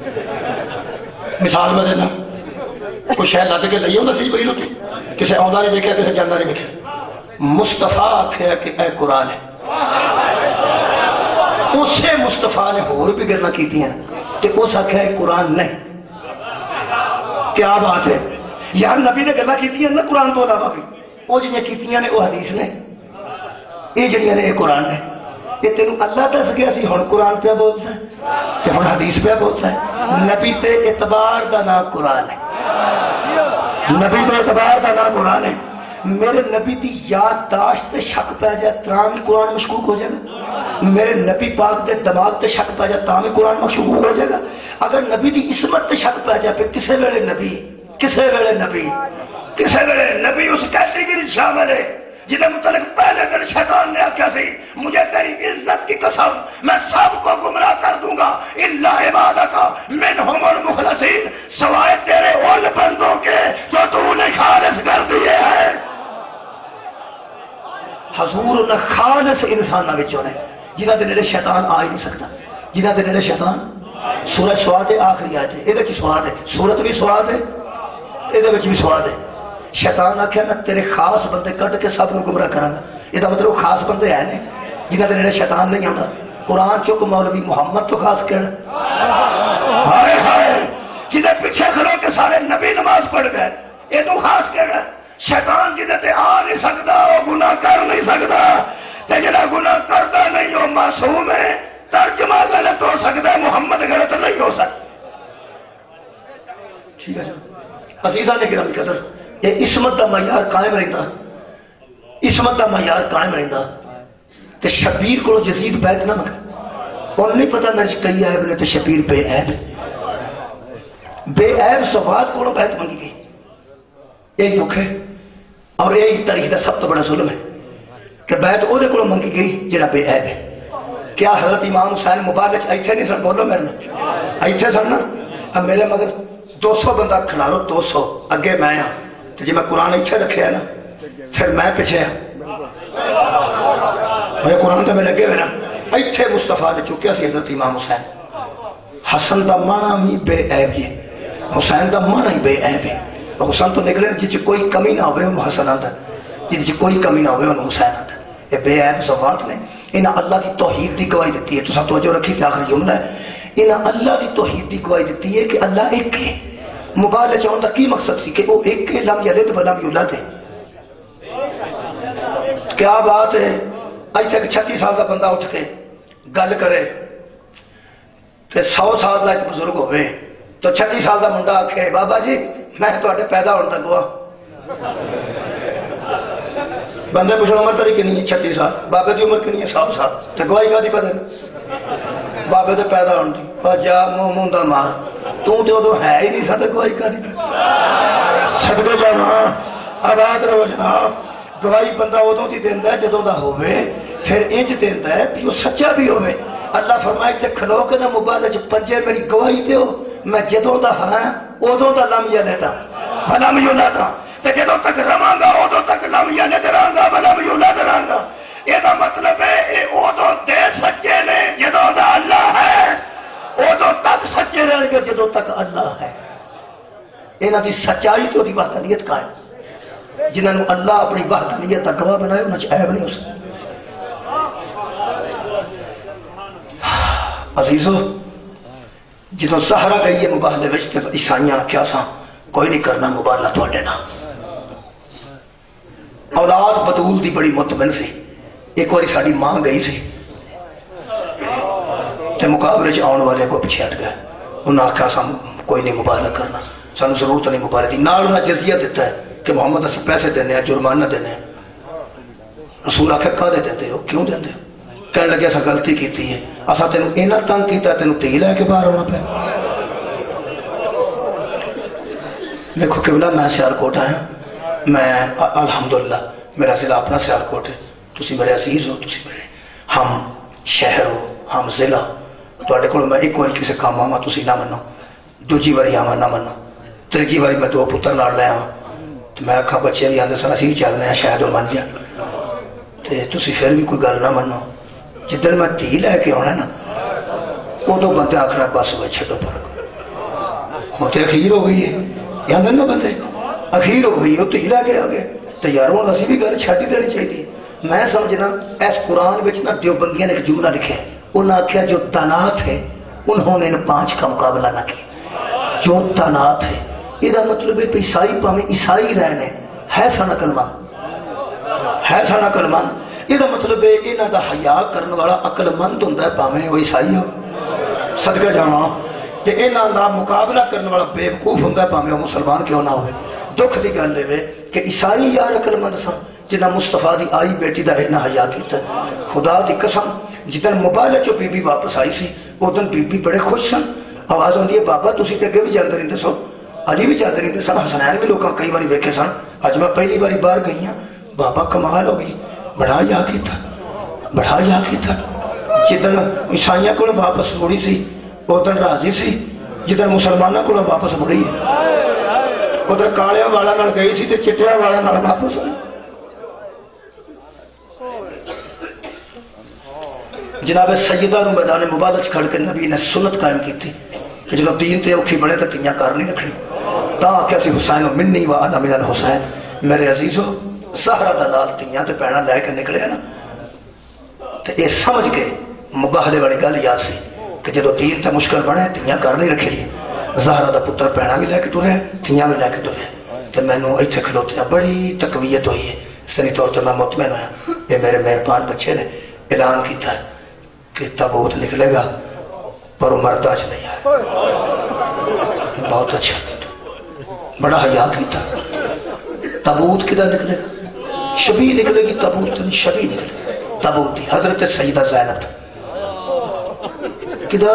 مثال میں دینا, کوئی شہر لد کے لئی ہوتا سی جبریل ہوتی, کسی آتا نہیں ویکھا کسی جانا نہیں ویکھا. مصطفیٰ آخیا کہ اے قرآن ہے, اسے مصطفیٰ نے ہور بھی گلاں کیتیاں. تے اس آخیا قرآن نہیں. کیا بات ہے یار، نبی نے گلا کی نا قرآن تو علاوہ بھی، وہ جہاں کی نے وہ حدیث نے، یہ جہاں نے یہ قرآن نے. یہ تینوں اللہ دس گیا سی، ہوں قرآن پہ بولتا ہے تے ہوں حدیث پہ بولتا ہے. نبی تے اعتبار دا نام قرآن ہے، نبی تے اعتبار دا نام قرآن ہے. میرے نبی دی یادداشت تے شک پہ جائے ترام قرآن مشکوک ہو جائے گا. میرے نبی پاک دے دماغ تے شک پہ جائے تاں قرآن مشکوک ہو جائے گا. اگر نبی دی عصمت تے شک پہ جائے پھر کسے ویلے نبی، کسے ویلے نبی، کسے ویلے نبی اس کیٹیگری شامل ہے جنہیں متعلق پہلے دن شیطان نے آکھیا سی مجھے تیری عزت کی قسم میں سب کو گمراہ کر دوں گا الا عبادک منہم المخلصین، سوائے تیرے ان بندوں کے جو تو نے خالص کر دیے ہیں. حضور نے خالص انسانوں وچوں نے جنہاں دے نیڑے شیطان آ ہی نہیں سکتا، جنہاں دے نیڑے شیطان. سورہ سواد ہے آخری آیت ہے، یہ سواد ہے، سورت بھی سواد ہے، یہ بھی سواد ہے. شیطان آخیا میں تیرے خاص بندے کٹ کے سب کو گمراہ کرا گا. یہ مطلب خاص بندے ہیں جنہوں کے نیڑے شیطان نہیں آتا. قرآن چک مولوی محمد تو خاص کہنا، ہائے ہائے جنہیں پیچھے کھڑو کے سارے نبی نماز پڑھ گئے، یہ تو خاص کہنا. شیطان جنہیں تے آ نہیں سکتا وہ گناہ کر نہیں سکتا، تے جنہیں گناہ کرتا نہیں وہ معصوم ہے. ترجمہ غلط ہو سکتا ہے، محمد غلط نہیں ہو سکتا. ٹھیک ہے عزیزاں نے گرامی قدر، یہ عصمت کا معیار قائم رہتا، عصمت کا معیار قائم رہتا. تے شبیر کو یزید بیعت نہ منگے، اور نہیں پتا میں کئی عیب نے تے شبیر بے عیب، بے عیب سواد کو بیعت منگی گئی. یہی دکھ ہے اور یہی تاریخ کا سب تو بڑا ظلم ہے کہ بیعت وہ کو منگی گئی جڑا بے عیب ہے. کیا حضرت امام حسین مبارک ایتھے نہیں سن؟ بولو میرے ایتھے سن نا. اب میرے مگر 200 بندہ کھلا لو، 200 اگے میں ہاں، تو جی میں قرآن اتنے رکھے نا پھر میں پیچھے ہاں. میں قرآن تو میں لگے ہوئے نا. اتنے مصطفیٰ نے چکیا سی حضرت امام حسین. حسن دا مانا بھی بے عیب جی، حسین دا مانا ہی بے عیب ہے. حسن تو نکلے جس کوئی کمی نہ ہوئے وہ حسن آتا، جس کوئی کمی نہ ہوئے وہ حسین آتا. یہ بے عیب صفات نے. انہیں اللہ کی توحید کی گواہی دیتی ہے. تو سب توجہ رکھی کہ آخری جملہ ہے، انہیں اللہ کی توحید کی گواہی دیتی ہے کہ اللہ ایک ہے. مبالغہ چاہوں تک کی مقصد سی کہ وہ ایک لم یلد ولم یولد ہے. کیا بات ہے. ایسے 36 سال کا بندہ اٹھ کے گل کرے تے 100 سال کا ایک بزرگ ہوئے تو 36 سال کا منڈا آکھے بابا جی میں تواڈے پیدا ہونے تک گواہ. بندے پوچھو عمر تیری کنی ہے؟ 36 سال. بابے کی عمر کنی ہے؟ 100 سال. تو گواہی کا دی پتہ بابے تو پیدا ہونے دی جا منہ دا مار تو ادو ہے ہی نہیں سا گواہی کا دی سکتے جانا. آباد رہو جناب. گواہی بندہ ادو کی دینا جدوں دا ہوئے پھر انج دینا ہے کہ وہ سچا بھی ہوئے. اللہ فرمائے کہ کھلو کے نہ موبائل پنجے میری گواہی دیو میں جدوں دا ہاں ادوں دا لم یلد ولم یولد تے جدوں تک رواں گا ادوں تک لم یلد رہاں گا ولم یولد رہاں گا. یہ مطلب ہے یہ ادوں دے سچے نے جدوں دا اللہ ہے، ادوں تک سچے رہن گے جدوں تک اللہ ہے. انہاں دی سچائی تو دی وحدانیت قائم. جنہوں نے اللہ اپنی وحدانیت کا گواہ بنایا انہوں نے عیب نہیں ہو سکتا. عزیزو جدوں سہارا گئی ہے مباہلے وچ تے عیسائیاں کیا سا کوئی نہیں کرنا مباہلہ تواڈے نال. اولاد بطول دی بڑی مطمئن سی. ایک باری ساری ماں گئی سی تے مقابلے چ آن والے کو پیچھے ہٹ گئے. انہاں آکھیا سا کوئی نہیں مباہلہ کرنا، سانو ضرورت نہیں مباہلے دی. نال انہاں جزیہ دیتا ہے کہ محمد اسی پیسے دینے ہیں جرمانہ دینے ہیں. رسول آخر کا دیتے ہو کیوں دیتے ہو؟ کہنے لگے ایسا غلطی کیتی ہے اسا تینوں اینا تنگ کیتا تینوں تی لے کے باہر ہونا پہ. دیکھو قبلہ میں سیالکوٹ آیا، میں الحمدللہ میرا ضلع اپنا سیالکوٹ ہے. تسی میرے عزیز ہو، تسی میرے ہم شہر ہو، ہم ضلع. تواڈے کول میں ایک بار کسی کام آواں تسی نہ منو، دوجی باری آواں نہ منو، تیجی باری میں 2 پتر نال لے آواں تو میں آخا بچے بھی آدھے سن اسی چل رہے ہیں شاید وہ من جان تے تسی پھر بھی کوئی گل نہ منو. جدن میں دھی لے کے آنا نا ادو بندے آخر بس ہوئے چھڈو فرق ہوں تو اخیر ہو گئی ہے. یاد نا بندے اخیر ہو گئی وہ دھی لے کے آ گئے تو یار ہوں اسی بھی گل چھڈ ہی دینی چاہیے. میں سمجھنا اس قرآن میں نا دیوبندیاں نے ایک جملہ لکھا انہیں آخیا جو دانات ہے انہوں نے ان 5 کا مقابلہ نہ کیا جو تعینات ہے. یہ مطلب ہے عیسائی پاویں عیسائی رہنے ہے سن عقل مند ہے سن عقل مند. یہ مطلب ہے انہاں دا حیا کرن والا عقل مند ہوندا ہے پاویں وہ عیسائی ہو. صدقہ جاواں کہ انہاں دا مقابلہ کرنے والا بے وقوف ہوندا ہے پاویں وہ مسلمان کیوں نہ ہوئے. دکھ دی گل ہے کہ عیسائی یار عقل مند سن جنہاں مصطفیٰ دی آئی بیٹی دا اتنا حیا کیتا. خدا دی قسم جدن موبائل چو بی بی واپس آئی سی ادن بی بی بڑے خوش سن. آواز آتی ہے بابا تسی تے اگے بھی جاندے رہندے سو علی بھی جاندے رہندے سن حسنین بھی لوکاں کئی باری ویکھے سن. اج میں پہلی باری باہر گئی ہاں بابا کمال ہو گئی بڑا حیا کیتا بڑا حیا کیتا. جدن عیسائیاں کول واپس مڑی سی ادن راضی سی جدن مسلمانوں کو واپس مڑی ادھر کالیا والا نال گئی سی تے چٹیا والا نال واپس آئی. جناب سیدہ نو میدان مبادلہ کھڑ کے نبی نے سنت قائم کی تھی کہ جب دین تے اوکھی بڑے تے تیاں کار نہیں رکھنی. تا کیسی حسین منی و انا من الحسین میرے عزیزو زہرا دا لال تیاں تے پینا لے کے نکلے نا تے اے سمجھ کے مباہلے والی گل یاد سی کہ جب دین تے مشکل بنے تیاں کار نہیں رکھی لی. زہرا دا پتر پینا بھی لے کے ٹرے تیاں بھی لے کے ٹرے تے مینوں ایتھے کھلوتیاں بڑی تقویت ہوئی ہے. سنی طور تے میں مطمئن ہوا یہ میرے مہربان بچے نے اعلان کیتا ہے کہ تابوت نکلے گا پر وہ مردہ چ نہیں آئے. بہت اچھا بڑا حیا کیتا. تابوت کدھر نکلے گا شبی نکلے گی تابوت شبی نکلے تابوت دی حضرت سیدہ زینب کدھر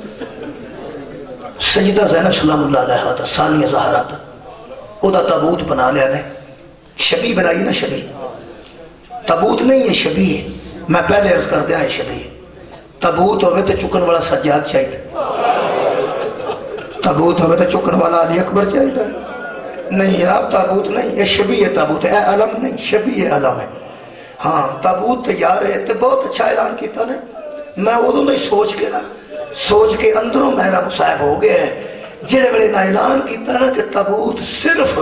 سیدہ زینب سلام اللہ علیہ دا ثانیہ زہرا دا او دا تابوت بنا لیا نے شبی بنائی نا شبی تابوت نہیں ہے شبی ہے. میں پہلے عرض کر دیا ہے شبی تابوت ہوئے تو چکن والا سجاد چاہیے تابوت ہوئے تو چکن والا علی اکبر چاہیے نہیں آپ تابوت نہیں یہ شبی ہے تابوت ہے علم نہیں شبی ہے علم ہے. ہاں تابوت تیار ہے تو بہت اچھا اعلان کیتا نے. میں ادو نہیں سوچ کے اندروں میرا مصائب ہو گیا ہے جہے ویلے نہ اعلان کیتا نا کہ تابوت صرف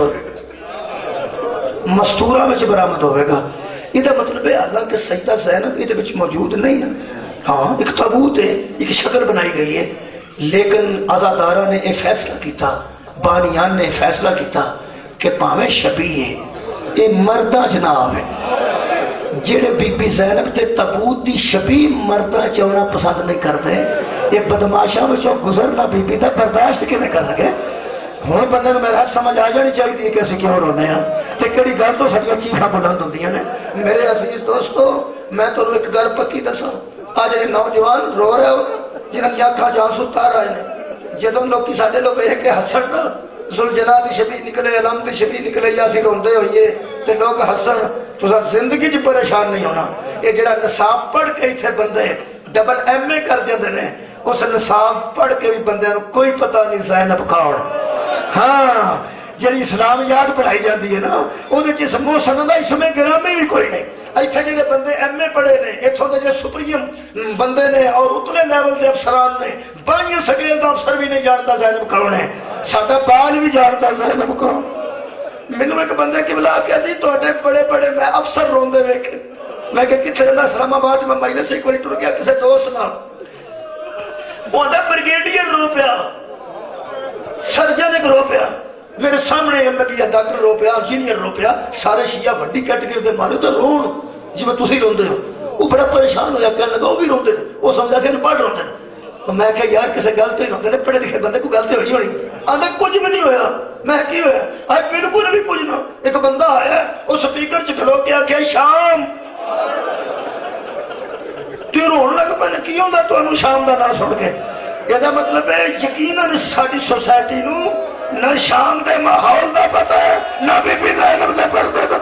مستورہ میں برآمد ہوئے گا. یہ مطلب ہے اللہ کہ سیدہ زینب یہ موجود نہیں ہے. ہاں ایک تابوت ہے ایک شکل بنائی گئی ہے لیکن عزادارہ نے یہ فیصلہ کیتا بانیان نے فیصلہ کیتا کہ پاویں شبی ہے یہ مردہ جناب ہے جڑے بی بی زینب تے تابوت دی شبی مردہ چونا پسند نہیں کرتے. یہ بدماشاں وچوں گزرنا بی بی دا برداشت کیویں کر سکے. ہوں بندے کو میرا سمجھ آ جانی چاہیے کہ اسی کیوں رونے ہیں تے کیڑی گل تو ساڈیاں چیخاں بلند ہوندیاں نے. میرے عزیز دوستو میں تانوں ایک گل پکی دساں آج جڑے نوجوان رو رہے ہو جنہاں دی اکھاں جان ستار رہے ہیں جدوں لوکی ساڈے لوگ ویکھ کے ہسن نا ذوالجلال دی شبی نکلے علم دی شبی نکلے یا اسی روندے ہوئیے تے لوگ ہسن تو زندگی چ پریشان نہیں ہونا. یہ جڑا نصاب پڑھ کے ایتھے بندے ڈبل ایم اے کر جاندے نے اس نصاب پڑھ کے بھی بندے نوں کوئی پتہ نہیں زینب کون. ہاں جی اسلامیات پڑھائی جاتی ہے نا وہ محسن کا اسم گرامی بھی کوئی نہیں. اتنے جڑے بندے ایم اے پڑھے نے اتوں کے جڑے سپریم بندے نے اور اتنے لیول کے افسران نے بائیں سکیل کا افسر بھی نہیں جانتا زینب کون ہے. ساڈا بال بھی جانتا زینب کون. مینو ایک بندے کی بلا کے جی تے بڑے بڑے میں افسر روندے ویکھے میں کہ کتنے جانا اسلام آباد میں مائلے سے ایک بار ٹر گیا کسی دوست نال وہ بریگیڈیئر رو پیا سرجن ایک رو پیا میرے سامنے ایم بی ڈاکٹر رو پیا انجینئر رو پیا سارے شیعہ وڈی کیٹیگری دے مارے تو رون جی میں تسی روندے ہو. وہ بڑا پریشان ہویا کہنے لگا وہ بھی روندے وہ سمجھا کہ پڑھ روندے. تو میں کہ یار کسی گل تو ہی روندے نے پڑھے لکھے بندے کو گل تو ہوئی ہونی. آدھے کچھ بھی نہیں ہویا. میں کی ہویا آج بالکل بھی کچھ نہ. ایک بندہ آیا وہ سپیکر چ کھلو کے آخیا شام تو رون لگ پہ کی ہوتا تمہیں شام کا نام سن کے. یہ مطلب ہے یقیناً ساری سوسائٹی نو نہ شام کے ماحول کا پتا ہے نہ بی بی زینب کے پردے کا.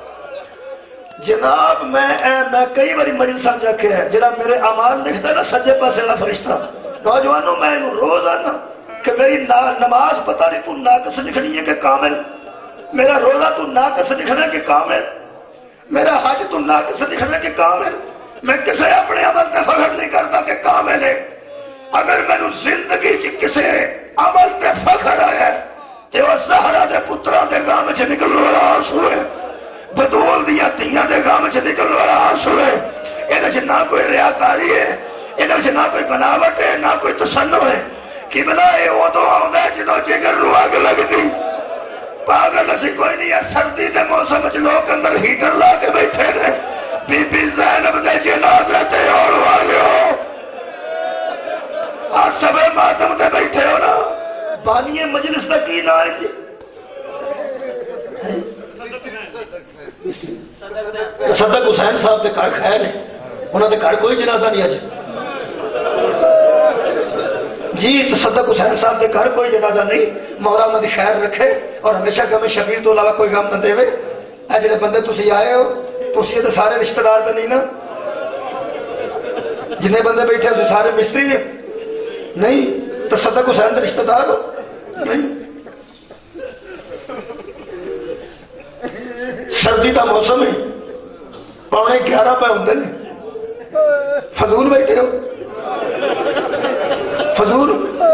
جناب میں کئی بار مجلساں جاکے ہے جناب میرے اعمال لکھتا ہے نا سجے پاسے والا فرشتہ نوجوانوں میں روز آنا کہ میری نماز پتہ نہیں تو ناقص لکھنی ہے کہ کامل. میرا روزہ تو ناقص لکھنا ہے کہ کامل. میرا حج تو ناقص لکھنا ہے کہ کامل. میں کسی اپنے عمل سے فخر نہیں کرتا کہ کامل ہے. اگر میں زندگی چ کسی عمل سے فخر آیا تو وہ زہرا دے پترا دے گام چ نکلنے والا آنسو ہے بدول دیا تیاں دے گام چ نکلنے والا آنسو ہے. یہ نہ کوئی ریاکاری ہے یہ نہ کوئی بناوٹ ہے نہ کوئی تسنن قبلہ وہ تو آؤں جدو جگر رو اگ لگتی پاگل اسی کوئی نہیں ہے سردی دے موسم چ لوگ اندر ہیٹر لا کے بیٹھے نے بی بی زینب دے جنازے تے اور والے ہو آج سب ماتم تے بیٹھے ہو نا بانی مجلس کا کی نام ہے جی صدق حسین صاحب کے گھر خیر ہے انہوں نے گھر کوئی جنازہ نہیں آج جی تو صدق حسین صاحب کے گھر کوئی جنازہ نہیں مولا انہوں نے خیر رکھے اور ہمیشہ غم شبیر تو علاوہ کوئی غم نہ دے اے جڑے بندے تسی آئے ہو تسی تو سارے رشتہ دار تو نہیں نا جتنے بندے بیٹھے ہو سارے مستری ہیں نہیں تو صدق حسین کے رشتہ دار ہو نہیں سردی کا موسم ہے 11:15 پہ ہوتے ہیں فضول بیٹھے ہو فضول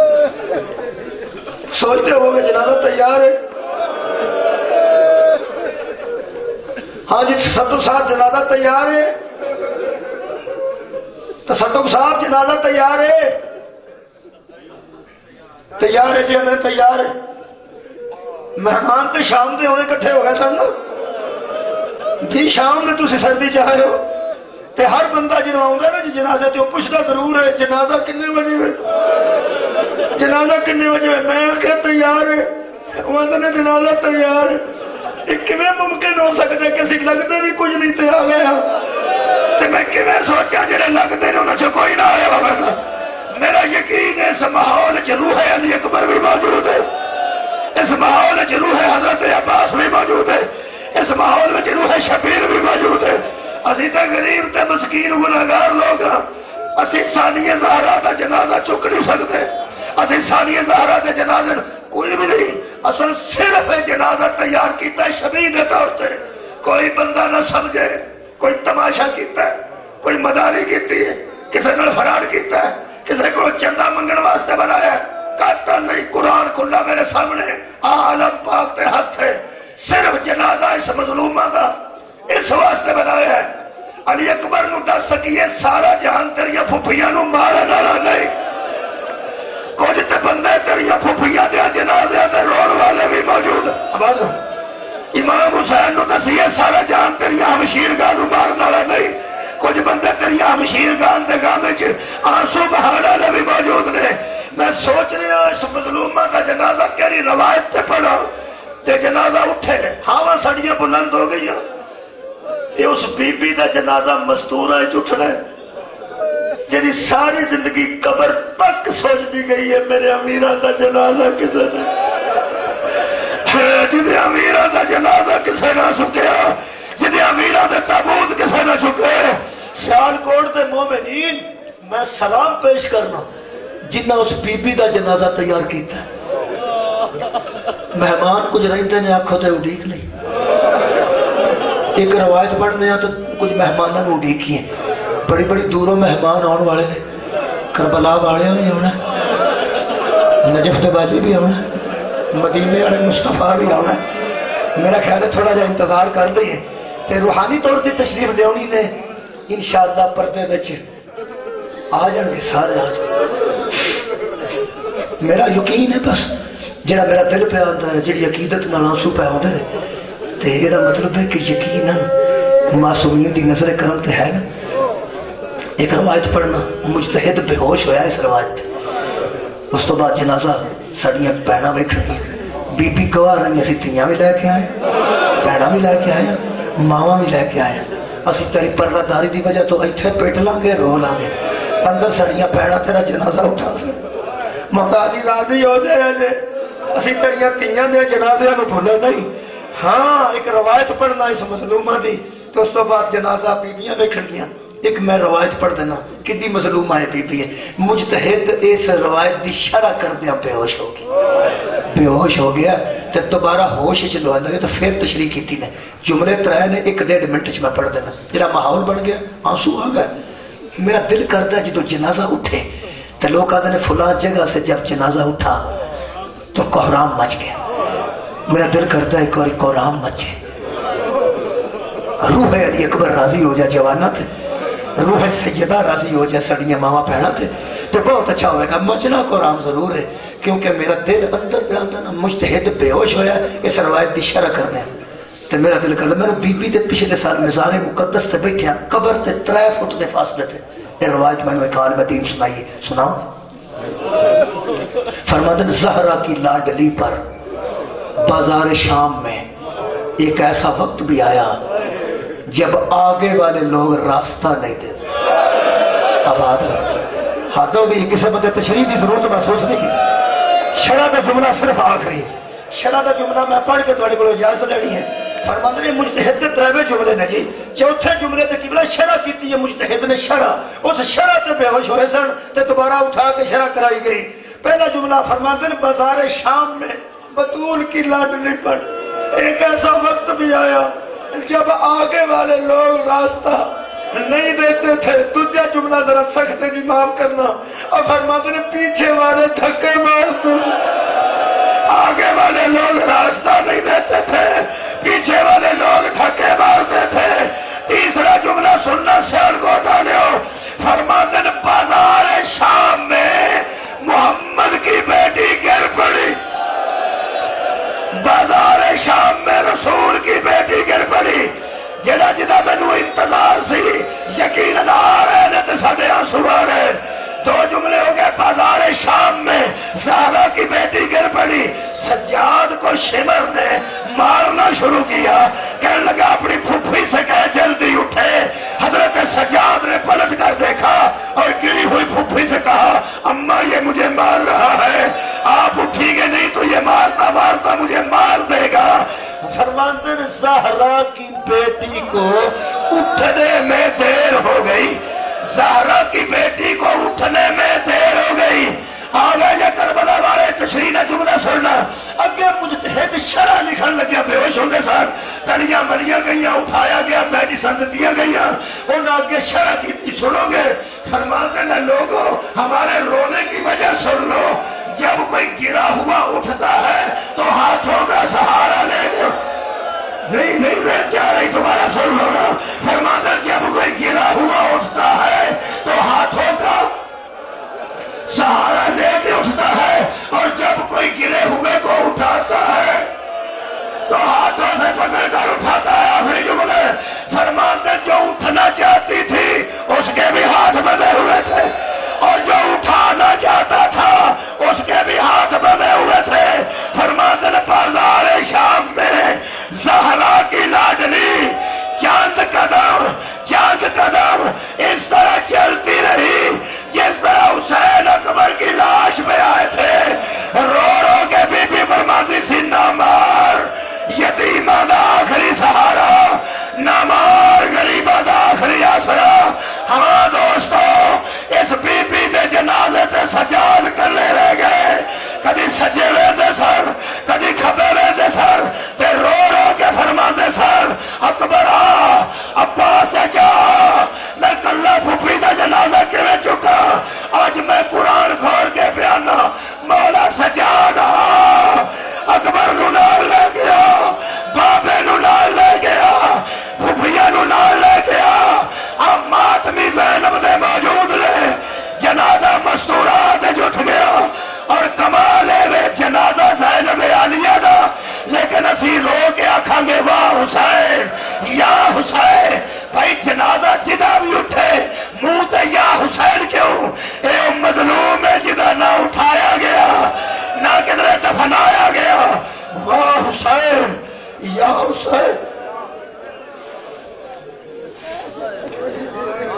سوچتے ہو گے جنازہ تیار ہے ہاں جی تصدق صاحب جنازہ تیار ہے تصدق صاحب جنازہ تیار ہے تیار ہے جی اندر تیار ہے مہمان تو شام کے ہونے کٹھے ہو گئے سن جی شام میں تھی سردی چاہے ہو تے ہر بندہ جنہوں آؤں نا جی جنازے تو پوچھتا ضرور ہے جنازہ کنے بجے ہوئے جنازہ کنے بجے ہوئے میں آخیا تیار ہے وہ نے جنازہ تیار ہے یہ کیویں ممکن ہو سکتا ہے کسی لگتے بھی کچھ نہیں تے آ گئے ہاں تے میں کیویں سوچا جڑے لگتے ہیں انہوں سے کوئی نہ آیا ہوگا میرا یقین ہے اس ماحول چ روح علی اکبر بھی موجود ہے اس ماحول چ روح حضرت عباس بھی موجود ہے اس ماحول میں روح شبیر بھی موجود ہے اسی تے غریب تے مسکین گناہگار لوگ اسی ثانیہ زہرا دا جنازہ چک نہیں سکتے اسی ثانیہ زہرا دے جنازے کوئی بھی نہیں اصل صرف جنازہ تیار کیتا ہے شبیر دے طور تے کوئی بندہ نہ سمجھے کوئی تماشا کیتا ہے کوئی مداری کیتی ہے کسی نے فراڈ کیتا ہے کسی کو چندہ منگن واسطے بنایا ہے کہتا نہیں قرآن کھلا میرے سامنے عالم پاک تے ہاتھ ہے صرف جنازہ اس مظلومہ کا اس واسطے بنایا ہے علی اکبر نو دس سکیے سارا جہان تیریا پھپھیاں نو مارا ڈالا نہیں کچھ تے بندے تیریا پھپھیاں دیا جنازے تے روڑ والے بھی موجود آواز امام حسین نو دسیے سارا جہان تیریا ہمشیر گاہ نو مارا ڈالا نہیں کچھ بندے تیریا ہمشیر گاہ دے گانے چ آنسو بہانے والے بھی موجود نے میں سوچ رہا اس مظلومہ کا جنازہ کیڑی روایت تے پڑھا تے جنازہ اٹھے ہاواں سڑیاں بلند ہو گئی یہ اس بی بی دا جنازہ مستورہ اٹھنا ہے جنہی ساری زندگی قبر تک سوچ دی گئی ہے میرے امیرہ دا جنازہ کسے نے جنہیں امیرہ دا جنازہ کسے نہ سکیا جنہیں امیرہ دا تابوت کسے نہ چکے سیالکوٹ دے مومنین میں سلام پیش کرنا جنہ اس بی بی دا جنازہ تیار کیتا ہے مہمان کچھ رہتے نے آنکھوں تے اڈیک نہیں ایک روایت پڑھنے ہیں تو کچھ مہمانوں نے اڈیکی ہیں بڑی بڑی دوروں مہمان آنے والے نے کربلا والے بھی آنا نجف آبادی بھی آنا مدینے والے مصطفیٰ بھی آنا میرا خیال ہے تھوڑا جا انتظار کر لئیے تے روحانی طور سے تشریف دیونی نے انشاءاللہ پردے وچ آ جان گے سارے آ جان میرا یقین ہے بس جڑا میرا دل پہ آتا ہے جڑی عقیدت نال آنسو پہ آتے ہیں تے یہ مطلب ہے کہ یقیناً معصومین دی نظر کرم تے ہے نا ایک روایت پڑھنا مجتہد بے ہوش ہویا اس روایت اس تو بعد جنازہ سڑیاں پیڑاں ویکھنی بی بی گواہ رہی اسی تیاں بھی لے کے آئے پیڑاں بھی لے کے آئے ماواں بھی لے کے آئے اسی تیری پردہ داری دی وجہ تو ایتھے پیٹ لیں گے رو لیں گے اندر سڑیاں پیڑاں تیرا جنازہ اٹھا محتاجی راضی ہو جائے اسی تیریاں تیاں دے جنازے میں بھولے نہیں ہاں ایک روایت پڑھنا اس مظلومہ دی تو اس تو بعد جنازہ بیبیاں بیٹھ گیا ایک میں روایت پڑھ دینا کتنی مظلومہ ہے بی بی ہے مجتہد اس روایت دی شرح کر دیا بے ہوش ہو گیا بے ہوش ہو گیا جب دوبارہ ہوش چلو آنے لگے تو پھر تشریح کی تھی نے جملے ترائے نے 1-1.5 منٹ میں پڑھ دینا جرا ماحول بن گیا آنسو آ گیا میرا دل کرتا ہے جدو جنازہ اٹھے تو لوگ آتے ہیں فلاں جگہ سے جب جنازہ اٹھا تو کوہرام مچ گیا میرا دل کرتا ہے ایک اور کوہرام مچے روح علی اکبر راضی ہو جا جوانت روح سیدہ راضی ہو جائے سڑیاں ماما پہنا تھے تو بہت اچھا ہوئے گا. مجنا قرآن ضرور ہے کیونکہ میرا دل اندر پہ آتا نا مجتہد بے ہوش ہویا اس روایت دی شرح کر دیں تو میرا دل کر میرے بی بی تے پچھلے سال مزار مقدس تے بیٹھے قبر تے 3 فٹ دے فاصلے تھے. یہ روایت میں نے کال دین سنائیے سناؤ. فرماتے ہیں زہرا کی لاڈلی پر بازار شام میں ایک ایسا وقت بھی آیا جب آگے والے لوگ راستہ نہیں دیتے. اب ہاتھوں بھی کسی بندے تشریح کی ضرورت محسوس نہیں کی. شرح کا جملہ صرف آخری شرح کا جملہ میں پڑھ کے تھوڑے کو اجازت لینی ہے. فرماتے ہیں مجتہد کے 3 جملے نے جی. چوتھے جملے تے قبلہ شرح کی ہے مجتہد نے شرح اس شرح تے بے ہوش ہوئے سن تے دوبارہ اٹھا کے شرح کرائی گئی. پہلا جملہ فرماتے ہیں بازار شام میں بطول کی لاڈلی پر ایک ایسا وقت بھی آیا جب آگے والے لوگ راستہ نہیں دیتے تھے. دوسرا جملہ ذرا سخت ہے جی معاف کرنا. اب فرماتے ہیں پیچھے والے دھکے مارتے آگے والے لوگ راستہ نہیں دیتے تھے پیچھے والے لوگ دھکے مارتے تھے. تیسرا جملہ سننا سیال کو اٹھا لو. فرماتے ہیں بازار شام میں محمد کی بیٹی گر پڑی. بازار شام میں رسول کی بیٹی گر پڑی. جڑا جدا مینوں انتظار سی یقین نہ آ رہے نے تے ساڈے آنسو آ رہے. 2 جملے ہو گئے. بازار شام میں زہرا کی بیٹی گر پڑی. سجاد کو شمر نے مارنا شروع کیا. کہنے لگا اپنی پھوپھی سے کہہ جلدی اٹھے. حضرت سجاد نے پلٹ کر دیکھا اور گری ہوئی پھوپھی سے کہا اماں یہ مجھے مار رہا ہے آپ اٹھی گے نہیں تو یہ مارتا مارتا مجھے مار دے گا. فرماتے ہیں زہرا کی بیٹی کو اٹھنے میں دیر ہو گئی. زہرا کی بیٹی کو اٹھنے میں دیر ہو گئی. آگے جا کربلا والے تشریح نہ جملہ سننا. اگے مجتہد شرح لکھن لگیا بے ہوش ہوں گے سر تلیاں ملیاں گئیاں اٹھایا گیا میڈیسن دیا گئیاں انہوں آگے شرح کی سنو گے. فرماتے ہیں لوگوں ہمارے رونے کی وجہ سن لو. جب کوئی گرا ہوا اٹھتا ہے تو ہاتھوں کا سہارا لے لو. نہیں میں چاہ رہی تمہارا سن لو نا. فرماتے ہیں جب کوئی گرا ہوا اٹھتا ہے تو ہاتھوں کا سہارا لے کے اٹھتا ہے اور جب کوئی گرے ہوئے کو اٹھاتا ہے تو ہاتھوں سے پکڑ کر اٹھاتا ہے. آخری جملے فرماتے جو اٹھنا چاہتی تھی اس کے بھی ہاتھ بندھے ہوئے تھے اور جو اٹھانا چاہتا تھا اس کے بھی ہاتھ بندھے ہوئے تھے. فرماتے ہیں بازار شام میں زہرا کی لاڈلی چاند قدم اس طرح چلتی رہی جس طرح حسین اکبر کی لاش میں آئے تھے. رو رو کے بی بی فرماتی سی نہ مار یتیمہ دا آخری سہارا نہ مار غریبہ دا آخری آسرا. ہاں دوستو اس بی بی دے جنازے تے سجاد کرنے رہ گئے. کدی سجے وے سر کدی کھبے وے سر تے رو رو کے فرماتے سر اکبر عباس چا میں کلا پھوپھی دا جنازہ کیویں چکا. آج میں قرآن کھول کے بیانا مولا سجاد اکبر نو نال لے گیا بابے نو نال لے گیا پھوپھیاں نو نال لے گیا. اب ماتمی زینب دے موجود نے جنازہ مستورات جٹ گیا اور کمال ہے جنازہ زینب عالیہ دا. لیکن اسی رو کے آکھاں گے واہ حسین یا حسین. بھائی جنازہ جدا بھی اٹھے منہ تے یا حسین کیوں. اے مظلوم ہے جدا نہ اٹھایا گیا نہ کدھر دفنایا گیا. واہ حسین یا حسین.